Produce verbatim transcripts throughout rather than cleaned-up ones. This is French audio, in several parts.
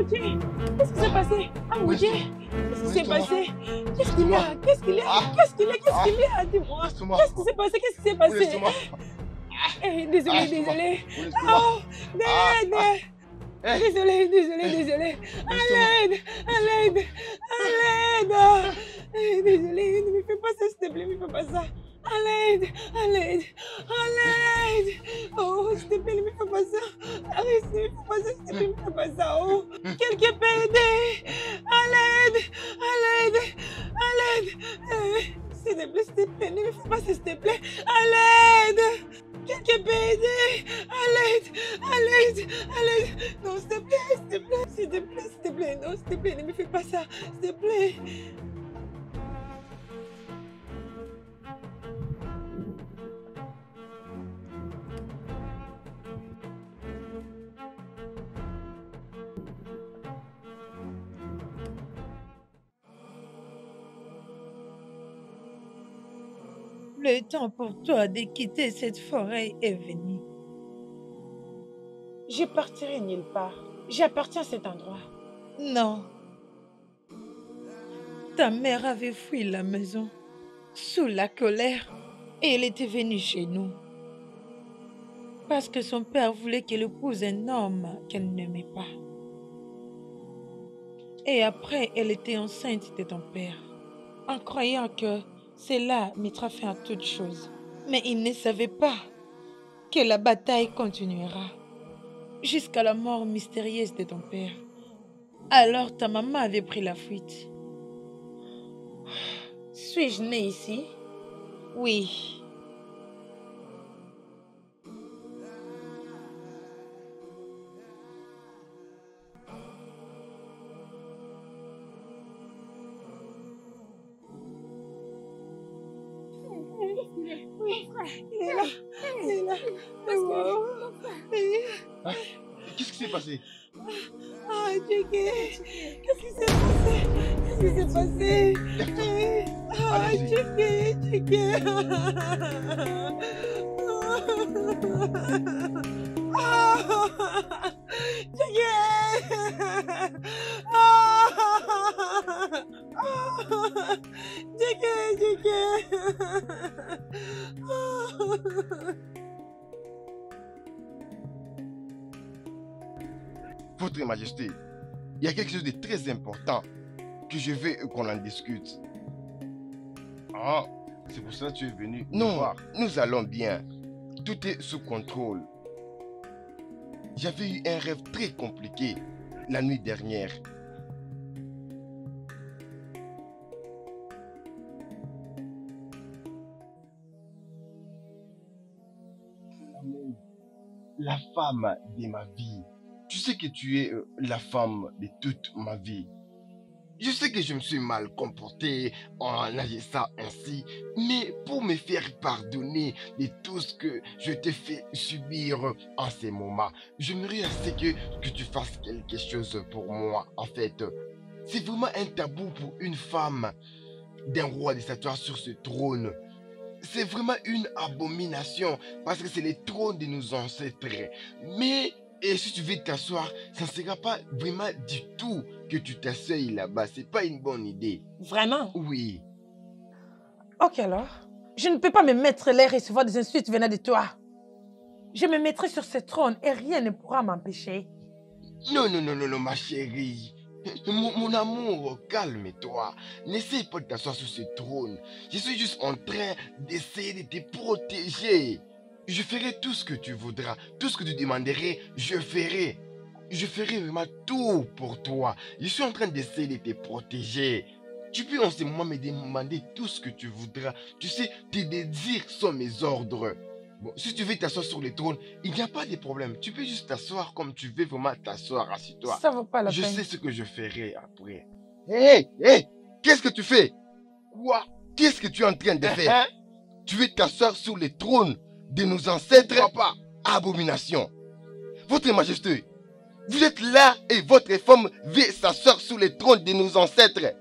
Dieu, qu'est-ce qui s'est passé? Ah mon Dieu, qu'est-ce qui s'est passé? Qu'est-ce qu'il y a? Qu'est-ce qu'il y a? Qu'est-ce qu'il y a? Qu'est-ce qu'il y a? Dis-moi. Qu'est-ce qui s'est passé? Qu'est-ce qui s'est passé? Eh, désolé, désolé. Oh, d'aide. Désolé, désolé, désolé. À l'aide, à l'aide, à l'aide. Eh, désolé, ne me fais pas ça, s'il te plaît, ne me fais pas ça. À l'aide, à l'aide, à l'aide. Oh, s'il te plaît, ne me fais pas ça. Arrête, ne me fais pas ça, s'il te plaît, ne me fais pas ça. Oh, quelqu'un peut aider. À l'aide, à l'aide, à l'aide. Eh, s'il te plaît, s'il te plaît, ne me fais pas ça, s'il te plaît. À l'aide. Quelqu'un peut aider. À l'aide, à l'aide, à l'aide. Non, s'il te plaît, s'il te plaît, s'il te plaît, s'il te plaît. Non, s'il te plaît, ne me fais pas ça, s'il te plaît. Le temps pour toi de quitter cette forêt est venu. Je partirai nulle part. J'appartiens à cet endroit. Non. Ta mère avait fui la maison sous la colère et elle était venue chez nous. Parce que son père voulait qu'elle épouse un homme qu'elle n'aimait pas. Et après, elle était enceinte de ton père, en croyant que cela mettra fin à toute chose. Mais il ne savait pas que la bataille continuera jusqu'à la mort mystérieuse de ton père. Alors ta maman avait pris la fuite. Suis-je née ici? Oui. Oui, il est là, il est là. Wow. Hein? Qu'est-ce qui s'est passé? Ah, Djeke, qu'est-ce qui s'est passé? Qu'est-ce qui s'est passé? Ah, Djeke, Djeke. Ah, Djeke. Djeke, Djeke. Votre Majesté, il y a quelque chose de très important que je veux qu'on en discute. Ah, c'est pour ça que tu es venu nous Non, voir. nous allons bien. Tout est sous contrôle. J'avais eu un rêve très compliqué la nuit dernière. La femme de ma vie. Tu sais que tu es euh, la femme de toute ma vie. Je sais que je me suis mal comporté en agissant ainsi, mais pour me faire pardonner de tout ce que je t'ai fait subir en ces moments, j'aimerais assez que, que tu fasses quelque chose pour moi. En fait, c'est vraiment un tabou pour une femme d'un roi de s'asseoir sur ce trône. C'est vraiment une abomination parce que c'est le trône de nos ancêtres. Mais et si tu veux t'asseoir, ça ne sera pas vraiment du tout que tu t'asseyes là-bas. C'est pas une bonne idée. Vraiment? Oui. Ok alors. Je ne peux pas me mettre là et recevoir des insultes venant de toi. Je me mettrai sur ce trône et rien ne pourra m'empêcher. Non, non, non, non, non, ma chérie. Mon, mon amour, calme-toi. N'essaye pas de t'asseoir sur ce trône. Je suis juste en train d'essayer de te protéger. Je ferai tout ce que tu voudras. Tout ce que tu demanderais, je ferai. Je ferai vraiment tout pour toi. Je suis en train d'essayer de te protéger. Tu peux en ce moment me demander tout ce que tu voudras. Tu sais, tes désirs sont mes ordres. Bon, si tu veux t'asseoir sur le trône, il n'y a pas de problème. Tu peux juste t'asseoir comme tu veux vraiment t'asseoir. Assis-toi. Ça vaut pas la Je peine. sais ce que je ferai après. Hé, hey, hé, hey, qu'est-ce que tu fais? Quoi? Qu'est-ce que tu es en train de faire? Tu veux t'asseoir sur le trône de nos ancêtres? Papa, abomination. Votre Majesté, vous êtes là et votre femme veut s'asseoir sur le trône de nos ancêtres.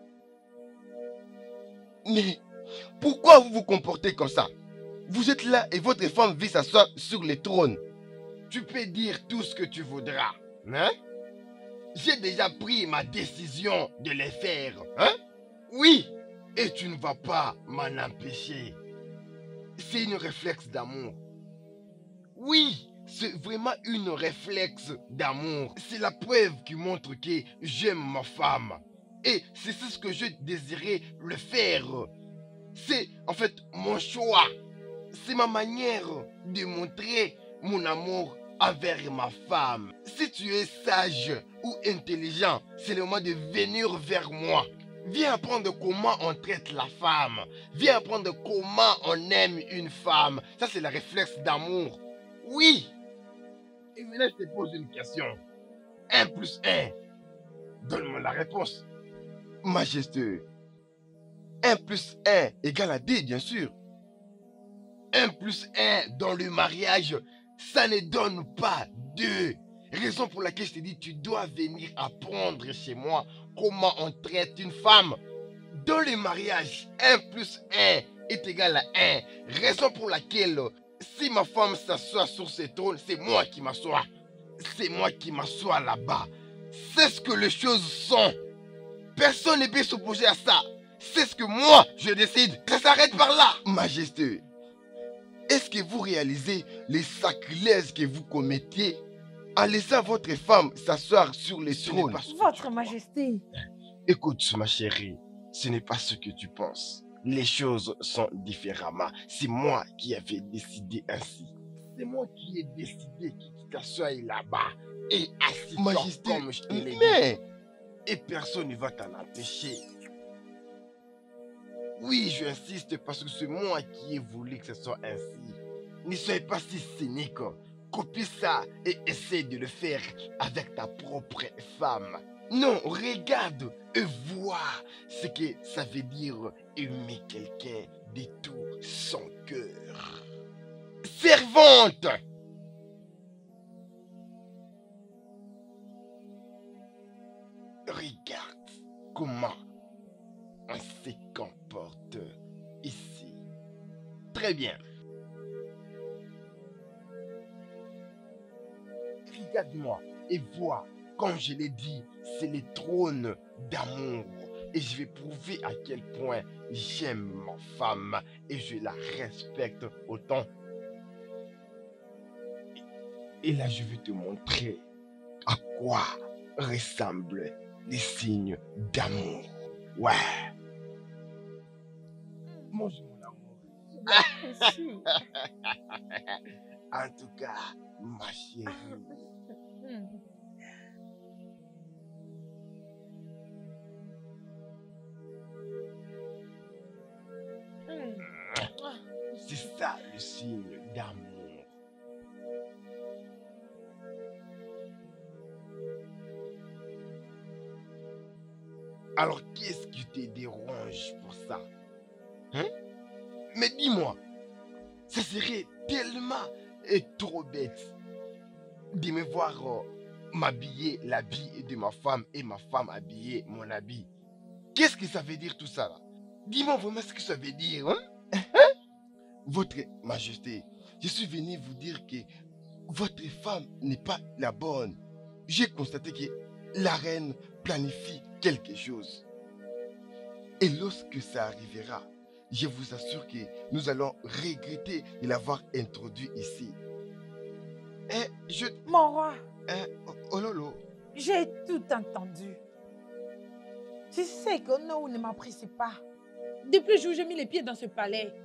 Mais pourquoi vous vous comportez comme ça? Vous êtes là et votre femme veut s'asseoir sur le trône. Tu peux dire tout ce que tu voudras, hein? J'ai déjà pris ma décision de les faire. Hein? Oui. Et tu ne vas pas m'en empêcher. C'est une réflexe d'amour. Oui, c'est vraiment une réflexe d'amour. C'est la preuve qui montre que j'aime ma femme. Et c'est ce que je désirais le faire. C'est en fait mon choix. C'est ma manière de montrer mon amour envers ma femme. Si tu es sage ou intelligent, c'est le moment de venir vers moi. Viens apprendre comment on traite la femme. Viens apprendre comment on aime une femme. Ça, c'est le réflexe d'amour. Oui. Et maintenant, je te pose une question. un plus un. Donne-moi la réponse. Majesté. un plus un égale à deux, bien sûr. un plus un dans le mariage, ça ne donne pas deux. Raison pour laquelle je te dis, tu dois venir apprendre chez moi comment on traite une femme. Dans le mariage, un plus un est égal à un. Raison pour laquelle, si ma femme s'assoit sur ce trône, c'est moi qui m'assois. C'est moi qui m'assois là-bas. C'est ce que les choses sont. Personne ne peut s'opposer à ça. C'est ce que moi, je décide. Ça s'arrête par là. Majesté, est-ce que vous réalisez les sacrilèges que vous commettez en laissant votre femme s'asseoir sur le trône? Votre Majesté. Écoute, ma chérie, ce n'est pas ce que tu penses. Les choses sont différemment. C'est moi qui avais décidé ainsi. C'est moi qui ai décidé que tu t'assoies là-bas et assis-toi Majesté, comme je te l'ai dit. mais... Et personne ne va t'en empêcher. Oui, j'insiste parce que c'est moi qui ai voulu que ce soit ainsi. Ne soyez pas si cynique. Copie ça et essaie de le faire avec ta propre femme. Non, regarde et vois ce que ça veut dire aimer quelqu'un de tout son cœur. Servante! Regarde comment on se comporte ici. Très bien. Regarde-moi et vois, comme je l'ai dit, c'est le trône d'amour. Et je vais prouver à quel point j'aime ma femme et je la respecte autant. Et là, je vais te montrer à quoi ressemblent les signes d'amour. Ouais. Mange mon amour. En tout cas, ma chérie. C'est ça le signe d'amour. Alors, qu'est-ce qui te dérange pour ça? Hein? Mais dis-moi, ça serait tellement et trop bête de me voir euh, m'habiller l'habit de ma femme et ma femme habiller mon habit. Qu'est-ce que ça veut dire tout ça là? Dis-moi vraiment ce que ça veut dire. Hein? Hein? Votre Majesté, je suis venu vous dire que votre femme n'est pas la bonne. J'ai constaté que la reine planifie quelque chose. Et lorsque ça arrivera, je vous assure que nous allons regretter de l'avoir introduit ici. Et je... Mon roi. Eh, oh lolo. J'ai tout entendu. Tu sais que non, ne m'apprécie pas. Depuis le jour où j'ai mis les pieds dans ce palais.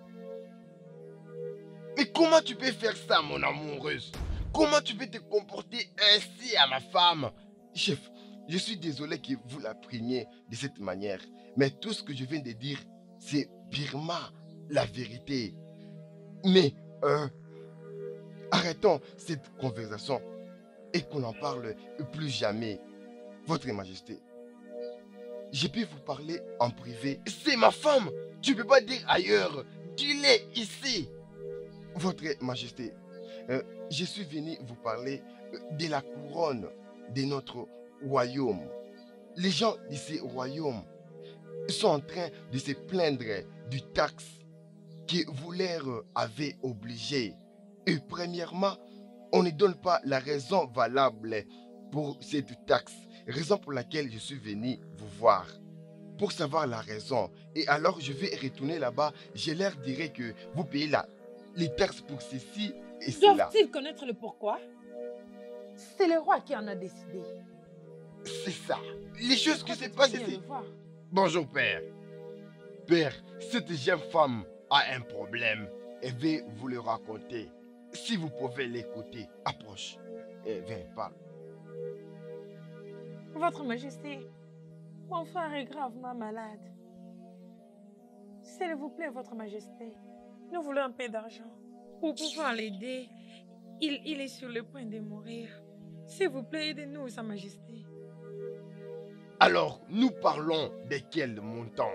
Mais comment tu peux faire ça, mon amoureuse? Comment tu peux te comporter ainsi à ma femme? Chef, je suis désolé que vous la preniez de cette manière. Mais tout ce que je viens de dire, c'est purement la vérité. Mais, euh, arrêtons cette conversation et qu'on n'en parle plus jamais. Votre Majesté, je peux vous parler en privé. C'est ma femme. Tu ne peux pas dire ailleurs. Dis-le ici. Votre Majesté, euh, je suis venu vous parler de la couronne de notre royaume. Les gens de ce royaume sont en train de se plaindre du taxe que vous leur avez obligé. Et premièrement, on ne donne pas la raison valable pour cette taxe. raison pour laquelle je suis venu vous voir. Pour savoir la raison. Et alors, je vais retourner là-bas. Je leur dirai que vous payez la, les taxes pour ceci et cela. Doivent-ils connaître le pourquoi? C'est le roi qui en a décidé. C'est ça. Les choses qui se passent ici. Bonjour, père. Père, cette jeune femme a un problème. Elle veut vous le raconter. Si vous pouvez l'écouter, approche. Et viens, parle. Votre Majesté, mon frère est gravement malade. S'il vous plaît, Votre Majesté, nous voulons un peu d'argent pour pouvoir l'aider. Il, il est sur le point de mourir. S'il vous plaît, aidez-nous, Sa Majesté. Alors, nous parlons de quel montant?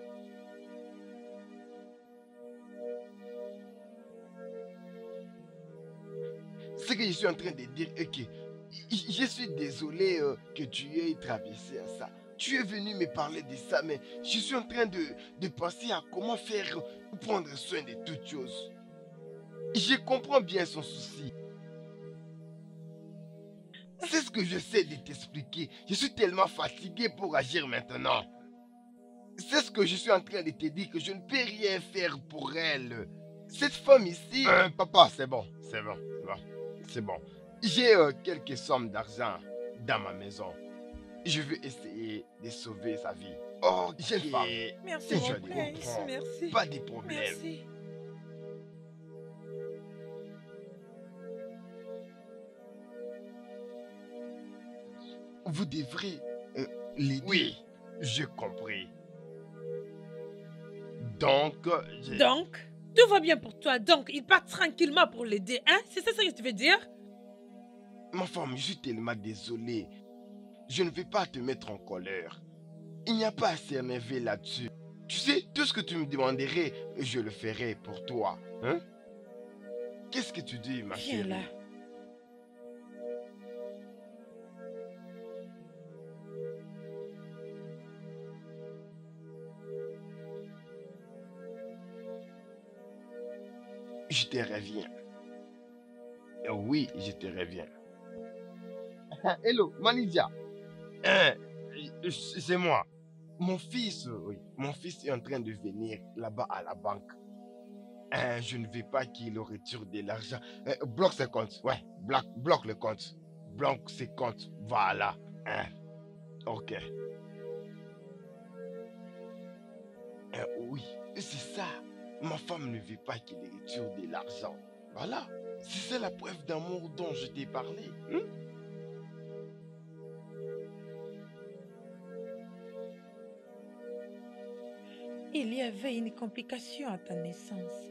Ce que je suis en train de dire est que je suis désolé euh, que tu aies traversé à ça. Tu es venu me parler de ça, mais je suis en train de, de penser à comment faire pour prendre soin de toutes choses. Je comprends bien son souci. C'est ce que j'essaie de t'expliquer. Je suis tellement fatigué pour agir maintenant. C'est ce que je suis en train de te dire, que je ne peux rien faire pour elle. Cette femme ici... Euh, papa, c'est bon, c'est bon, c'est bon. C'est bon. J'ai euh, quelques sommes d'argent dans ma maison. Je veux essayer de sauver sa vie. Oh, jeune femme. Merci, je mon prince. Merci. Pas de problème. Merci. Vous devrez euh, l'aider. Oui, j'ai compris. Donc... j'ai- Donc, tout va bien pour toi. Donc, il part tranquillement pour l'aider, hein? C'est ça ce que tu veux dire? Ma femme, je suis tellement désolé. Je ne vais pas te mettre en colère. Il n'y a pas à s'énerver là-dessus. Tu sais, tout ce que tu me demanderais, je le ferai pour toi. Hein? Qu'est-ce que tu dis, ma Viens chérie? là. Je te reviens. Euh, Oui, je te reviens. Hello, Manager. Hein, euh, c'est moi. Mon fils, euh, oui, mon fils est en train de venir là-bas à la banque. Hein, je ne veux pas qu'il retire de l'argent. Euh, bloque ses comptes. Ouais, bloque, bloque le compte. Bloque ses comptes. Voilà. Hein. Ok. Euh, oui, c'est ça. Ma femme ne veut pas qu'il retire de l'argent. Voilà. C'est ça la preuve d'amour dont je t'ai parlé. Hein? Il y avait une complication à ta naissance.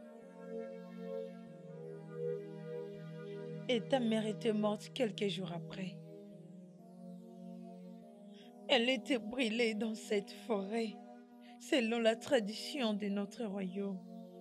Et ta mère était morte quelques jours après. Elle était brûlée dans cette forêt, selon la tradition de notre royaume.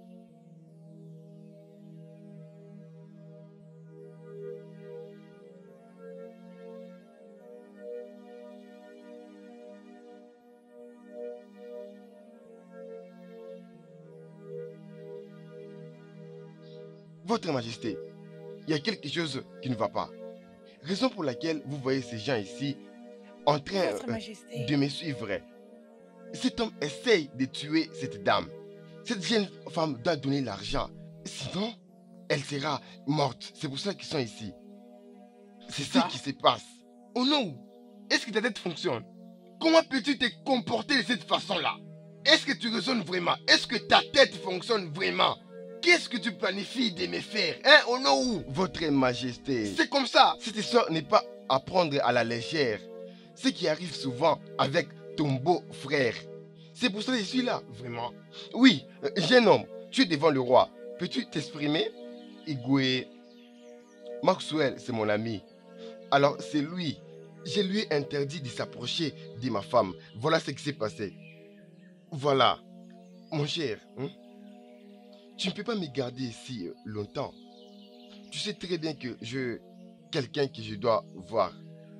Votre Majesté, il y a quelque chose qui ne va pas. Raison pour laquelle vous voyez ces gens ici en train Votre euh, Majesté. de me suivre. Cet homme essaye de tuer cette dame. Cette jeune femme doit donner l'argent. Sinon, elle sera morte. C'est pour ça qu'ils sont ici. C'est ça qui se passe. Oh non! Est-ce que ta tête fonctionne? Comment peux-tu te comporter de cette façon-là? Est-ce que tu raisonnes vraiment? Est-ce que ta tête fonctionne vraiment? Qu'est-ce que tu planifies de me faire? Hein, oh non! Votre Majesté, c'est comme ça. Cette histoire n'est pas à prendre à la légère. Ce qui arrive souvent avec ton beau-frère. C'est pour ça que je suis là, vraiment. Oui, euh, jeune homme, tu es devant le roi. Peux-tu t'exprimer? Igwe, Maxwell, c'est mon ami. Alors, c'est lui. Je lui ai interdit de s'approcher de ma femme. Voilà ce qui s'est passé. Voilà. Mon cher, hein? Tu ne peux pas me garder ici euh, longtemps. Tu sais très bien que je... quelqu'un que je dois voir.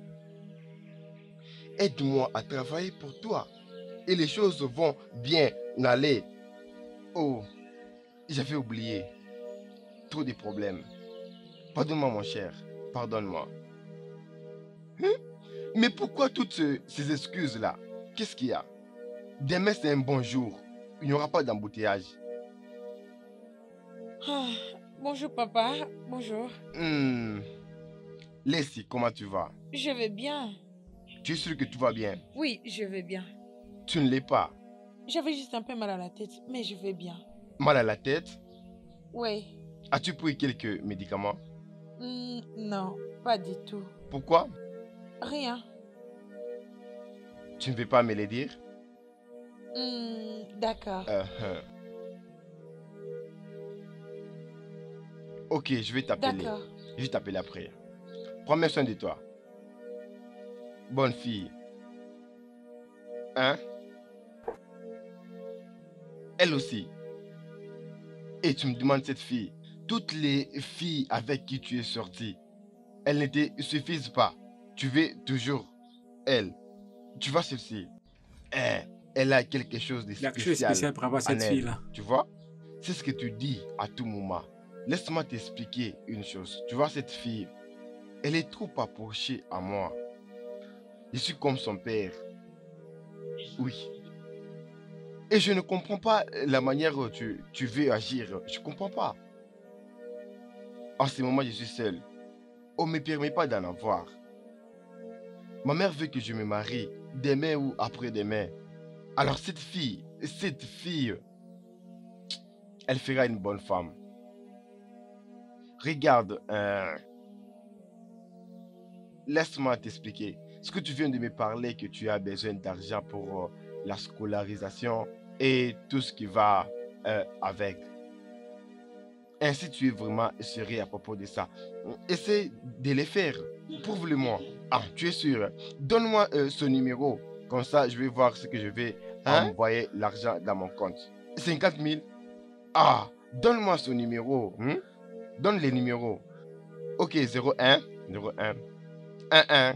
Aide-moi à travailler pour toi. Et les choses vont bien aller. Oh, j'avais oublié. Trop de problèmes. Pardonne-moi, mon cher. Pardonne-moi. Hein? Mais pourquoi toutes ce- ces excuses-là? Qu'est-ce qu'il y a? Demain, c'est un bon jour. Il n'y aura pas d'embouteillage. Ah, bonjour papa, bonjour. Hmm. Leslie, comment tu vas? Je vais bien. Tu es sûr que tout va bien? Oui, je vais bien. Tu ne l'es pas. J'avais juste un peu mal à la tête, mais je vais bien. Mal à la tête? Oui. As-tu pris quelques médicaments? Hmm, non, pas du tout. Pourquoi? Rien. Tu ne veux pas me le dire? Hmm, d'accord. Euh, euh. Ok, je vais t'appeler. D'accord. Je vais t'appeler après. Prends bien soin de toi. Bonne fille. Hein? Elle aussi. Et tu me demandes cette fille. Toutes les filles avec qui tu es sorti, elles ne te suffisent pas. Tu veux toujours elle. Tu vois ceci. Hein, elle a quelque chose de Il y a quelque chose de spécial, spécial par rapport à cette en elle. fille-là. Tu vois? C'est ce que tu dis à tout moment. Laisse-moi t'expliquer une chose. Tu vois cette fille, elle est trop approchée à moi. Je suis comme son père. Oui. Et je ne comprends pas la manière dont tu, tu veux agir. Je ne comprends pas. En ce moment, je suis seul. On ne me permet pas d'en avoir. Ma mère veut que je me marie demain ou après-demain. Alors cette fille, cette fille, elle fera une bonne femme. Regarde, euh, laisse-moi t'expliquer. Ce que tu viens de me parler, que tu as besoin d'argent pour euh, la scolarisation et tout ce qui va euh, avec. Ainsi, tu es vraiment sérieux à propos de ça. Essaie de le faire. Prouve-le-moi. Ah, tu es sûr. Donne-moi euh, ce numéro. Comme ça, je vais voir ce que je vais hein? envoyer l'argent dans mon compte. cinquante mille. Ah, donne-moi ce numéro. Hein? Donne les numéros. Ok, zéro un, zéro un, un un.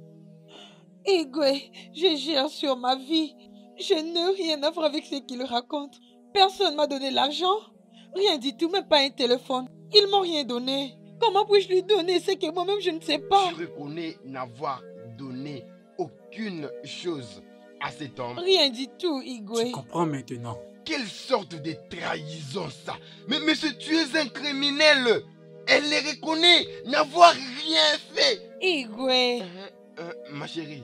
Igwe, je gère sur ma vie. Je n'ai rien à voir avec ce qu'il raconte. Personne m'a donné l'argent. Rien du tout, même pas un téléphone. Ils m'ont rien donné. Comment puis-je lui donner ce que moi-même je ne sais pas? Je reconnais n'avoir donné aucune chose à cet homme. Rien du tout, Igwe. Tu comprends maintenant. Quelle sorte de trahison ça? Mais monsieur, tu es un criminel. Elle les reconnaît n'avoir rien fait. Igwe. Euh, euh, ma chérie,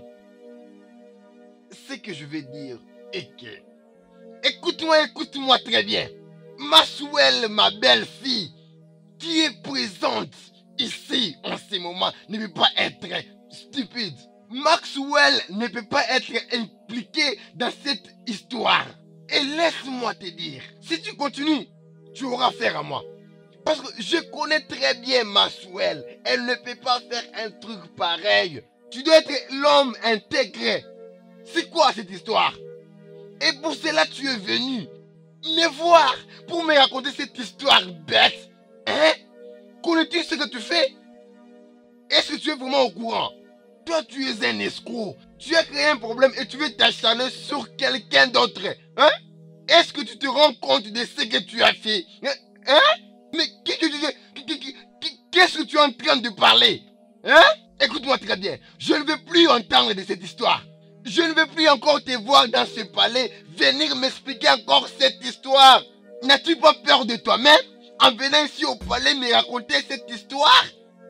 ce que je vais dire est que... Écoute-moi, écoute-moi très bien. Maxwell, ma belle-fille, qui est présente ici en ce moment, ne peut pas être stupide. Maxwell ne peut pas être impliqué dans cette histoire. Et laisse-moi te dire, si tu continues, tu auras affaire à moi. Parce que je connais très bien Maxwell. Elle ne peut pas faire un truc pareil. Tu dois être l'homme intégré. C'est quoi cette histoire? Et pour cela, tu es venu me voir pour me raconter cette histoire bête. Hein? Connais-tu ce que tu fais? Est-ce que tu es vraiment au courant? Toi, tu es un escroc. Tu as créé un problème et tu veux t'acharner sur quelqu'un d'autre. Hein? Est-ce que tu te rends compte de ce que tu as fait? Hein? Mais qu'est-ce que tu es en train de parler? Hein? Écoute-moi très bien. Je ne veux plus entendre de cette histoire. Je ne veux plus encore te voir dans ce palais venir m'expliquer encore cette histoire. N'as-tu pas peur de toi-même en venant ici au palais me raconter cette histoire?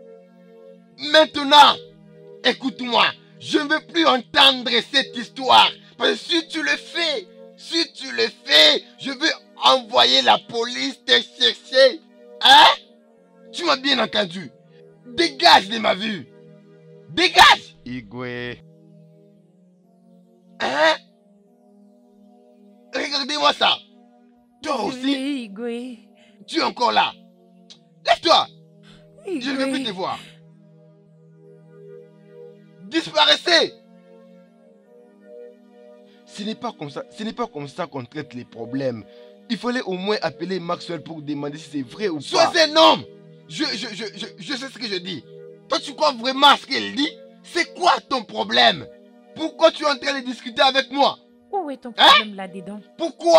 Maintenant, écoute-moi. Je ne veux plus entendre cette histoire. Parce que si tu le fais, si tu le fais, je vais envoyer la police te chercher. Hein? Tu m'as bien entendu. Dégage de ma vue. Dégage. Igwe. Hein? Regardez-moi ça. Toi aussi. Igwe. Tu es encore là. Lève-toi. Igwe. Je ne veux plus te voir. Disparaissez. Ce n'est pas comme ça, ce n'est pas comme ça qu'on traite les problèmes. Il fallait au moins appeler Maxwell pour demander si c'est vrai ou pas. Sois un homme. Je, je, je, je, je sais ce que je dis. Toi, tu crois vraiment ce qu'elle dit? C'est quoi ton problème? Pourquoi tu es en train de discuter avec moi? Où est ton hein? problème là-dedans? Pourquoi?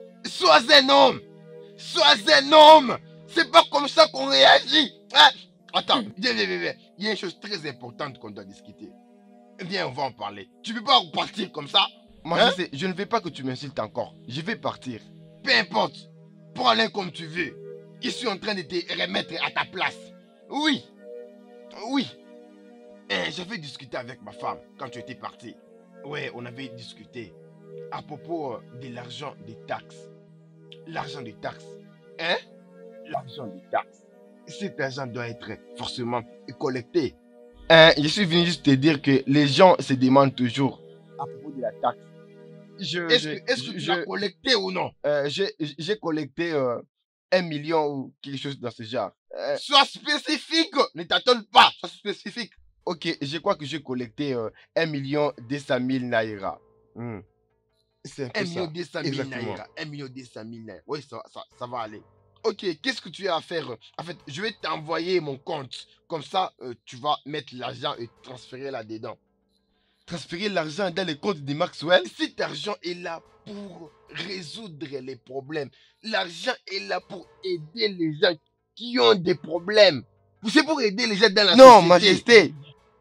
Sois un homme. Sois un homme. C'est pas comme ça qu'on réagit. Hein? attends, viens, viens, viens, viens. Il y a une chose très importante qu'on doit discuter. Viens, on va en parler. Tu peux pas partir comme ça? Moi, hein? je sais, je ne veux pas que tu m'insultes encore. Je vais partir. Peu importe. Prends-le comme tu veux. Je suis en train de te remettre à ta place. Oui. Oui. Eh, j'avais discuté avec ma femme quand tu étais parti. Ouais, on avait discuté à propos de l'argent des taxes. L'argent des taxes. Hein? L'argent des taxes. Cet argent doit être forcément collecté. Hein, je suis venu juste te dire que les gens se demandent toujours à propos de la taxe. Est-ce que, est-ce que tu l'as collecté ou non? euh, J'ai collecté euh, un million ou quelque chose dans ce genre. Euh, Sois spécifique! Ne t'attends pas! Sois spécifique! Ok, je crois que j'ai collecté euh, un million deux cent mille naira. Hmm. C'est un peu ça. un million deux cent mille naira. un million deux cent mille naira. Oui, ça, ça, ça va aller. Ok, qu'est-ce que tu as à faire? En fait, je vais t'envoyer mon compte. Comme ça, euh, tu vas mettre l'argent et transférer là-dedans. Transférer l'argent dans le compte de Maxwell? Cet argent est là pour résoudre les problèmes. L'argent est là pour aider les gens qui ont des problèmes. C'est pour aider les gens dans la non, société. Non, Majesté.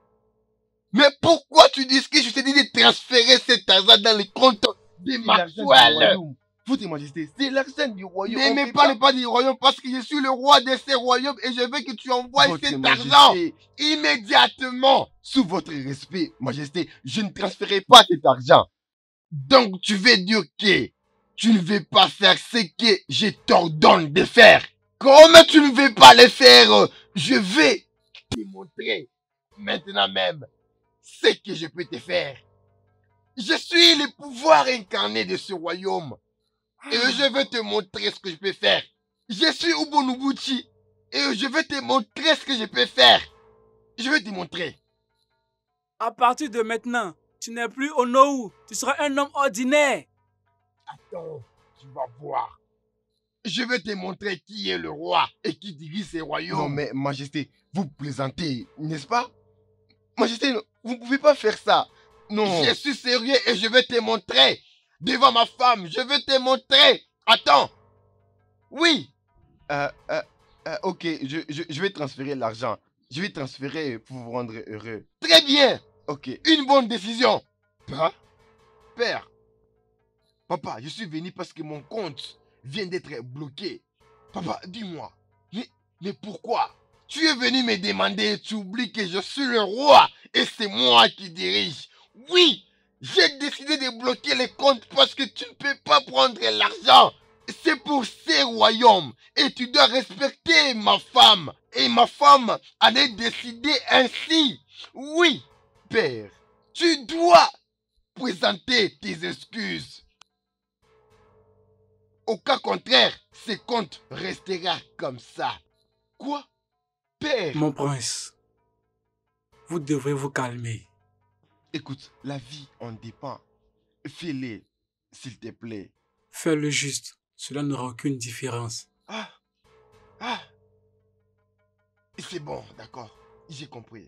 Mais pourquoi tu dis que je t'ai dit de transférer cet argent dans le compte de Maxwell? Votre Majesté, c'est l'argent du royaume. Ne me parle pas du royaume parce que je suis le roi de ce royaume et je veux que tu envoies votre cet Majesté, argent immédiatement. Sous votre respect, Majesté, je ne transférerai pas cet argent. Donc tu veux dire que tu ne veux pas faire ce que je t'ordonne de faire. Comme tu ne veux pas le faire, je vais te montrer maintenant même ce que je peux te faire. Je suis le pouvoir incarné de ce royaume. Et je vais te montrer ce que je peux faire. Je suis Ubonubuchi. Et je vais te montrer ce que je peux faire. Je vais te montrer. À partir de maintenant, tu n'es plus Onowu. Tu seras un homme ordinaire. Attends, tu vas voir. Je vais te montrer qui est le roi et qui dirige ce royaume. Non mais, Majesté, vous plaisantez, n'est-ce pas? Majesté, vous ne pouvez pas faire ça. Non. Je suis sérieux et je vais te montrer. Devant ma femme, je vais te montrer. Attends. Oui. Euh, euh, euh, ok, je, je, je vais transférer l'argent. Je vais transférer pour vous rendre heureux. Très bien. Ok, une bonne décision. Père. Père. Papa, je suis venu parce que mon compte vient d'être bloqué. Papa, dis-moi. Mais, mais pourquoi? Tu es venu me demander et tu oublies que je suis le roi et c'est moi qui dirige. Oui. J'ai décidé de bloquer les comptes parce que tu ne peux pas prendre l'argent. C'est pour ces royaumes. Et tu dois respecter ma femme. Et ma femme en est décidée ainsi. Oui, père. Tu dois présenter tes excuses. Au cas contraire, ce compte restera comme ça. Quoi, père? Mon prince, vous devrez vous calmer. Écoute, la vie en dépend. Fais-le, s'il te plaît. Fais le juste. Cela n'aura aucune différence. Ah. Ah. C'est bon, d'accord. J'ai compris.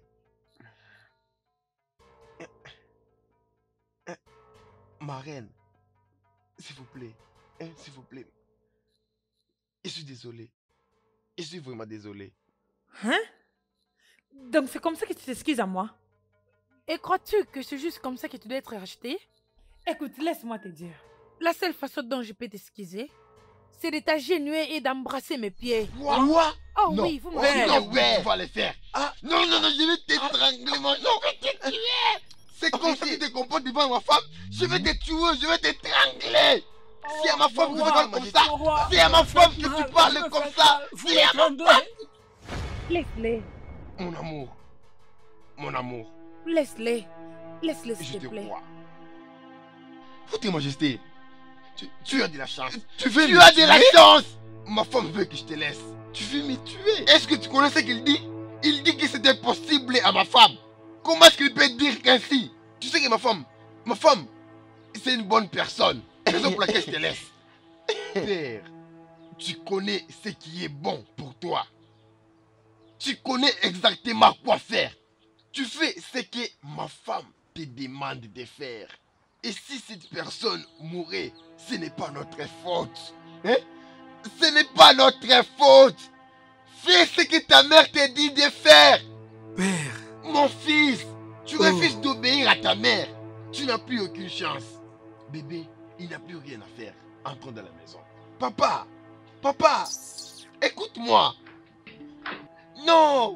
Ma reine, s'il vous plaît. S'il vous plaît. Je suis désolé. Je suis vraiment désolé. Hein? Donc c'est comme ça que tu t'excuses à moi? Et crois-tu que c'est juste comme ça que tu dois être racheté? Écoute, laisse-moi te dire. La seule façon dont je peux t'excuser, c'est de t'agenouiller et d'embrasser mes pieds. Quoi? Oh non. oui, vous me oh, non, oui, tu vas le faire. Ah. Non, non, non, je vais t'étrangler, mon... Non, je vais te tuer. C'est comme ça que tu te comportes devant ma femme. Je vais te tuer, je vais t'étrangler. Oh, c'est à ma femme que tu parles comme ça. C'est à ma femme que tu parles comme ça. C'est à ma femme. Laisse-les. Mon amour. Mon amour. Laisse-les. Laisse-les, s'il te plaît. Je te crois. Votre Majesté, tu, tu as de la chance. Tu veux Tu as tuer? de la chance. Ma femme veut que je te laisse. Tu veux me tuer? Est-ce que tu connais ce qu'il dit? Il dit que c'était possible à ma femme. Comment est-ce qu'il peut dire qu'ainsi? Tu sais que ma femme, ma femme, c'est une bonne personne. Raison pour laquelle je te laisse. Père, tu connais ce qui est bon pour toi. Tu connais exactement quoi faire. Tu fais ce que ma femme te demande de faire. Et si cette personne mourait, ce n'est pas notre faute. Hein? Ce n'est pas notre faute. Fais ce que ta mère te dit de faire. Père. Mon fils, tu Oh. refuses d'obéir à ta mère. Tu n'as plus aucune chance. Bébé, il n'a plus rien à faire. Entre dans la maison. Papa, papa, écoute-moi. Non.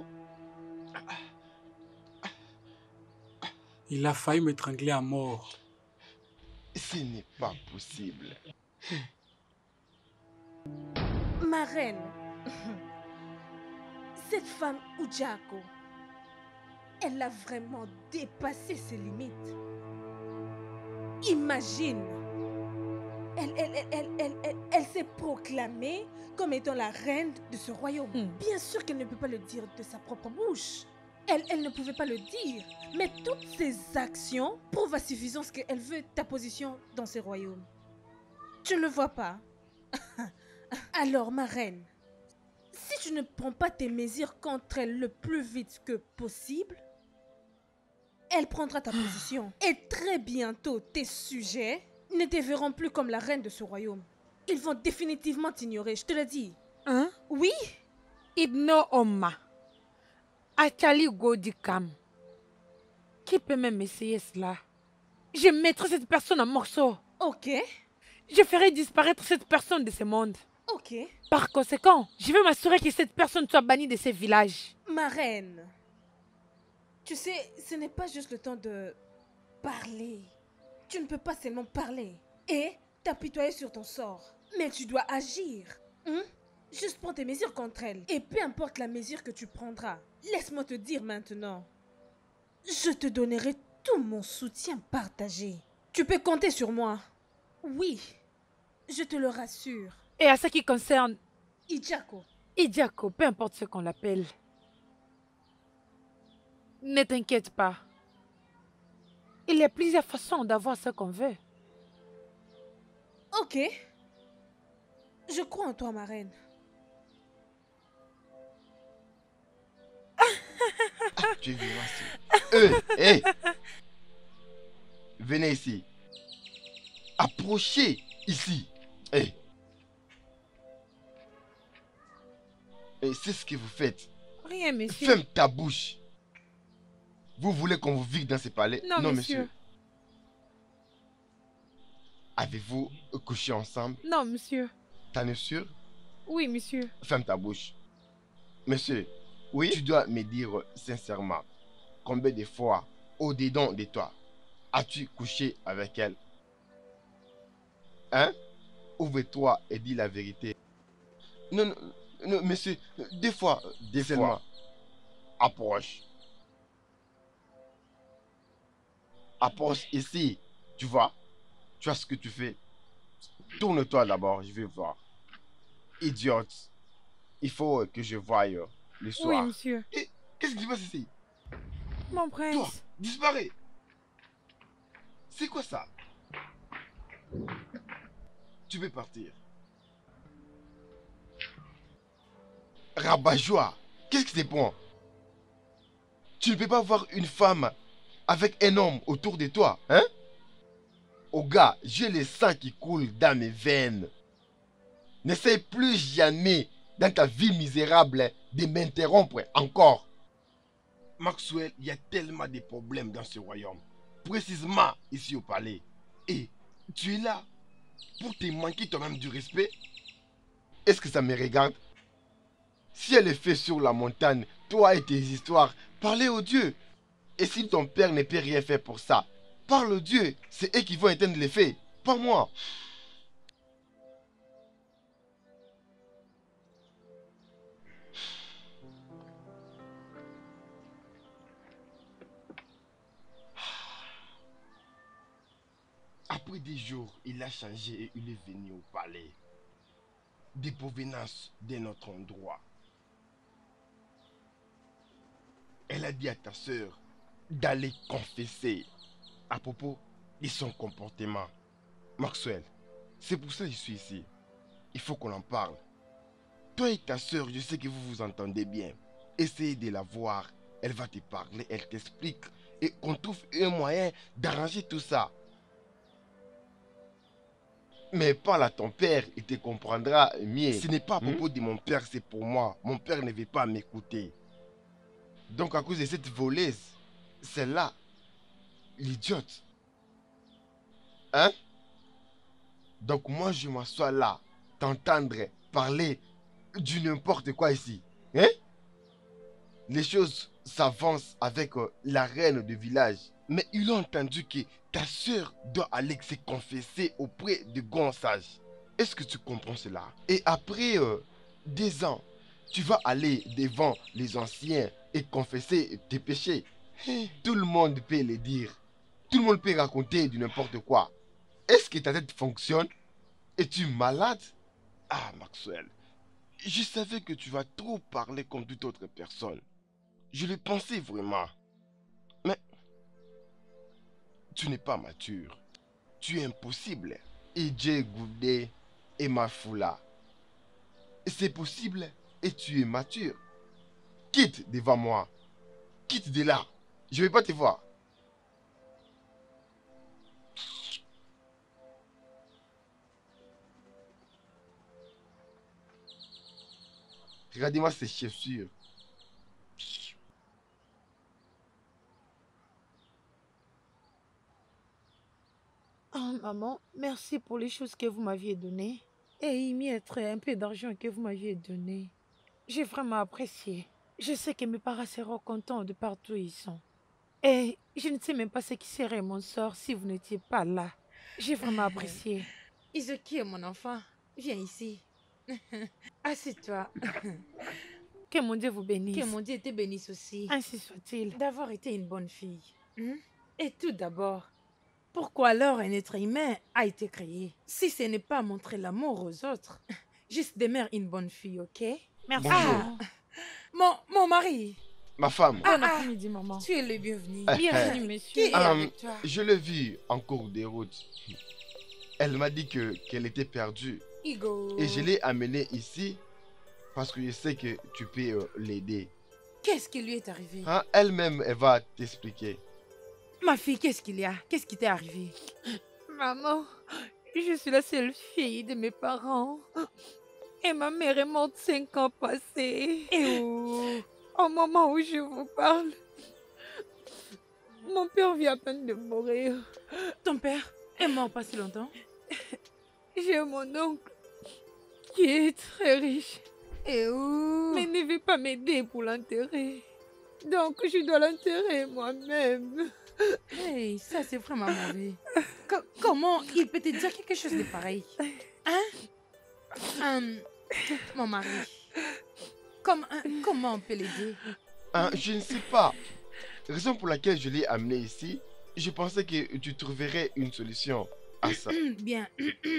Il a failli m'étrangler à mort. Ce n'est pas possible. Ma reine, cette femme Ujako, elle a vraiment dépassé ses limites. Imagine, elle, elle, elle, elle, elle, elle, elle s'est proclamée comme étant la reine de ce royaume. Hmm. Bien sûr qu'elle ne peut pas le dire de sa propre bouche. Elle, elle ne pouvait pas le dire. Mais toutes ses actions prouvent à suffisance qu'elle veut ta position dans ce royaume. Tu ne le vois pas? Alors, ma reine, si tu ne prends pas tes mesures contre elle le plus vite que possible, elle prendra ta position. Et très bientôt, tes sujets ne te verront plus comme la reine de ce royaume. Ils vont définitivement t'ignorer, je te le dis. Hein? Oui? Ibno Oma. Achali Godikam. Qui peut même essayer cela? Je mettrai cette personne en morceaux. Ok, Je ferai disparaître cette personne de ce monde. ok. Par conséquent, je vais m'assurer que cette personne soit bannie de ce village. Ma reine, tu sais, ce n'est pas juste le temps de parler. Tu ne peux pas seulement parler et t'apitoyer sur ton sort. Mais tu dois agir. Hein? Juste prends tes mesures contre elle. Et peu importe la mesure que tu prendras, laisse-moi te dire maintenant. Je te donnerai tout mon soutien partagé. Tu peux compter sur moi. Oui, je te le rassure. Et à ce qui concerne Ijako, Idiako, peu importe ce qu'on l'appelle, ne t'inquiète pas. Il y a plusieurs façons d'avoir ce qu'on veut. ok. Je crois en toi, ma reine. Ah, tu es violent. Euh, hé. Venez ici. Approchez ici. Hé. Et c'est ce que vous faites. Rien, monsieur. Ferme ta bouche. Vous voulez qu'on vous vive dans ce palais? Non, monsieur. Avez-vous couché ensemble? Non, monsieur. T'en es sûr? Oui, monsieur. Ferme ta bouche. Monsieur, oui, tu dois me dire sincèrement, combien de fois, au-dedans de toi, as-tu couché avec elle? Hein? Ouvre-toi et dis la vérité. Non, non, non, monsieur, des fois, des fois, approche. Approche ici, tu vois? Tu vois ce que tu fais? Tourne-toi d'abord, je vais voir. Idiote. Il faut que je voie le Oui, soir. monsieur. Et qu'est-ce qui se passe ici? Mon Toi, prince. disparais. C'est quoi ça? Tu peux partir. Rabat-joie, qu'est-ce qui te prend? Tu ne peux pas voir une femme avec un homme autour de toi, hein? Oh gars, j'ai le sang qui coule dans mes veines. N'essaie plus jamais dans ta vie misérable de m'interrompre encore. Maxwell, il y a tellement de problèmes dans ce royaume. Précisément ici au palais. Et tu es là pour te manquer toi-même du respect? Est-ce que ça me regarde? Si elle est faite sur la montagne, toi et tes histoires, parlez au Dieu. Et si ton père ne peut rien faire pour ça, parle au Dieu. C'est eux qui vont éteindre les faits, pas moi. Après des jours, il a changé et il est venu au palais. Des provenances d'un autre endroit. Elle a dit à ta sœur d'aller confesser à propos de son comportement. Maxwell, c'est pour ça que je suis ici. Il faut qu'on en parle. Toi et ta sœur, je sais que vous vous entendez bien. Essayez de la voir. Elle va te parler, elle t'explique. Et on trouve un moyen d'arranger tout ça. Mais parle à ton père, il te comprendra mieux. Ce n'est pas à propos hmm? de mon père, c'est pour moi. Mon père ne veut pas m'écouter. Donc à cause de cette voleuse, c'est là, l'idiote. Hein? Donc moi je m'assois là, t'entendre parler du n'importe quoi ici. Hein? Les choses s'avancent avec euh, la reine du village. Mais ils ont entendu que ta soeur doit aller se confesser auprès de Gonçage. Est-ce que tu comprends cela? Et après euh, des ans, tu vas aller devant les anciens et confesser tes péchés. Tout le monde peut le dire. Tout le monde peut raconter du n'importe quoi. Est-ce que ta tête fonctionne? Es-tu malade? Ah, Maxwell, je savais que tu vas trop parler comme toute autre personne. Je le pensais vraiment. Mais tu n'es pas mature. Tu es impossible. Et Dieu Goudé et Mafoula. C'est possible et tu es mature. Quitte devant moi. Quitte de là. Je ne vais pas te voir. Regardez-moi ces chaussures. Oh, maman, merci pour les choses que vous m'aviez données. Et y mettre un peu d'argent que vous m'aviez donné. J'ai vraiment apprécié. Je sais que mes parents seront contents de partout où ils sont. Et je ne sais même pas ce qui serait mon sort si vous n'étiez pas là. J'ai vraiment apprécié. Izuki, mon enfant, viens ici. Assieds-toi. Que mon Dieu vous bénisse. Que mon Dieu te bénisse aussi. Ainsi soit-il. D'avoir été une bonne fille. Hmm? Et tout d'abord, pourquoi alors un être humain a été créé? Si ce n'est pas montrer l'amour aux autres, juste demeure une bonne fille, ok? Merci. Ah, mon, mon mari. Ma femme. Bon après-midi, maman. Tu es le bienvenu. Bienvenue, monsieur. Qui est Um, avec toi? je l'ai vue en cours de route. Elle m'a dit que qu'elle était perdue. Igo. Et je l'ai amenée ici parce que je sais que tu peux euh, l'aider. Qu'est-ce qui lui est arrivé? Hein? Elle-même, elle va t'expliquer. Ma fille, qu'est-ce qu'il y a? Qu'est-ce qui t'est arrivé? Maman, je suis la seule fille de mes parents. Et ma mère est morte cinq ans passés. Et où? Au moment où je vous parle, mon père vient à peine de mourir. Ton père est mort pas si longtemps? J'ai mon oncle qui est très riche. Et où? Mais ne veut pas m'aider pour l'enterrer. Donc je dois l'enterrer moi-même. Hey, ça c'est vraiment mauvais. Co- comment il peut te dire quelque chose de pareil? Hein? Hum, mon mari. Comme, hein, comment on peut l'aider? Hein, je ne sais pas. Raison pour laquelle je l'ai amenée ici, je pensais que tu trouverais une solution à ça. Bien.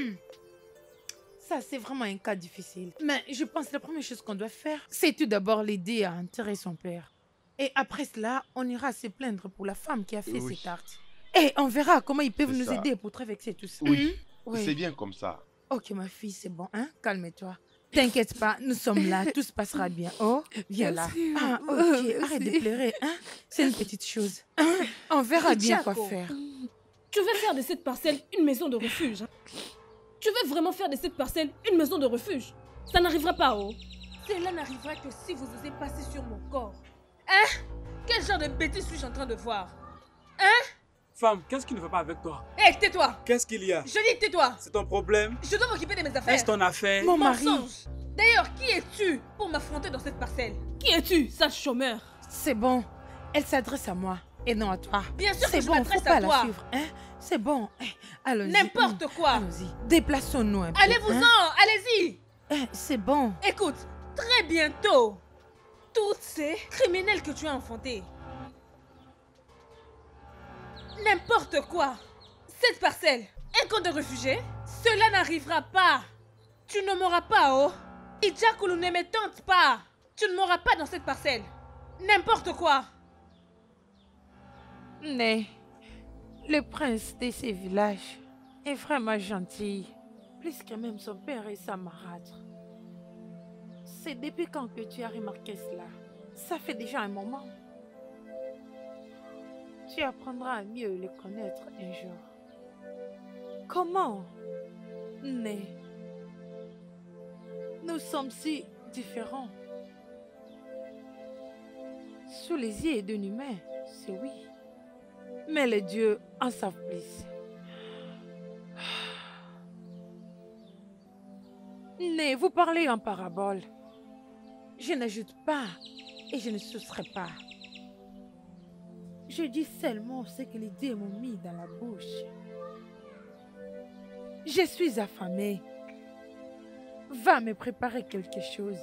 Ça, c'est vraiment un cas difficile. Mais je pense que la première chose qu'on doit faire, c'est tout d'abord l'aider à enterrer son père. Et après cela, on ira se plaindre pour la femme qui a fait Oui. cet acte. Et on verra comment ils peuvent C'est nous ça. aider pour traverser tout ça. Oui, Hmm? Oui. c'est bien comme ça. Ok, ma fille, c'est bon, hein? Calme-toi. T'inquiète pas, nous sommes là, tout se passera bien. Oh, viens là. Merci. Ah, ok, Merci. arrête de pleurer, hein? C'est une petite chose. Hein? On verra bien quoi Tchako. faire. Tu veux faire de cette parcelle une maison de refuge, hein? Tu veux vraiment faire de cette parcelle une maison de refuge? Ça n'arrivera pas, oh. Cela n'arrivera que si vous osez passer sur mon corps. Hein? Quel genre de bêtises suis-je en train de voir? Hein? Femme, qu'est-ce qui ne va pas avec toi? Hé, tais-toi! Qu'est-ce qu'il y a? Je dis tais-toi! C'est ton problème? Je dois m'occuper de mes affaires. Est-ce ton affaire? Mon mari, Mensonge! D'ailleurs, qui es-tu pour m'affronter dans cette parcelle? Qui es-tu, sale chômeur? c'est bon. Elle s'adresse à moi et non à toi. Bien sûr que C'est je bon, faut m'adresse pas à la toi. suivre, hein? C'est bon. Eh, allons-y. N'importe Hum, quoi. Allons-y. Déplaçons-nous un peu. Allez-vous-en, hein? allez-y! Eh, c'est bon. Écoute, très bientôt, toutes ces criminels que tu as enfantés. N'importe quoi. Cette parcelle, un camp de réfugiés, cela n'arrivera pas. Tu ne m'auras pas, oh. Idjakulu ne me tente pas. Tu ne m'auras pas dans cette parcelle. N'importe quoi. Mais le prince de ces villages est vraiment gentil. Plus que même son père et sa marâtre. C'est depuis quand que tu as remarqué cela? Ça fait déjà un moment. Tu apprendras à mieux le connaître un jour. Comment? Né, nous sommes si différents. Sous les yeux d'un humain, c'est oui. Mais les dieux en savent plus. Né, vous parlez en parabole. Je n'ajoute pas et je ne soustrais pas. Je dis seulement ce que les dieux m'ont mis dans la bouche. Je suis affamée. Va me préparer quelque chose.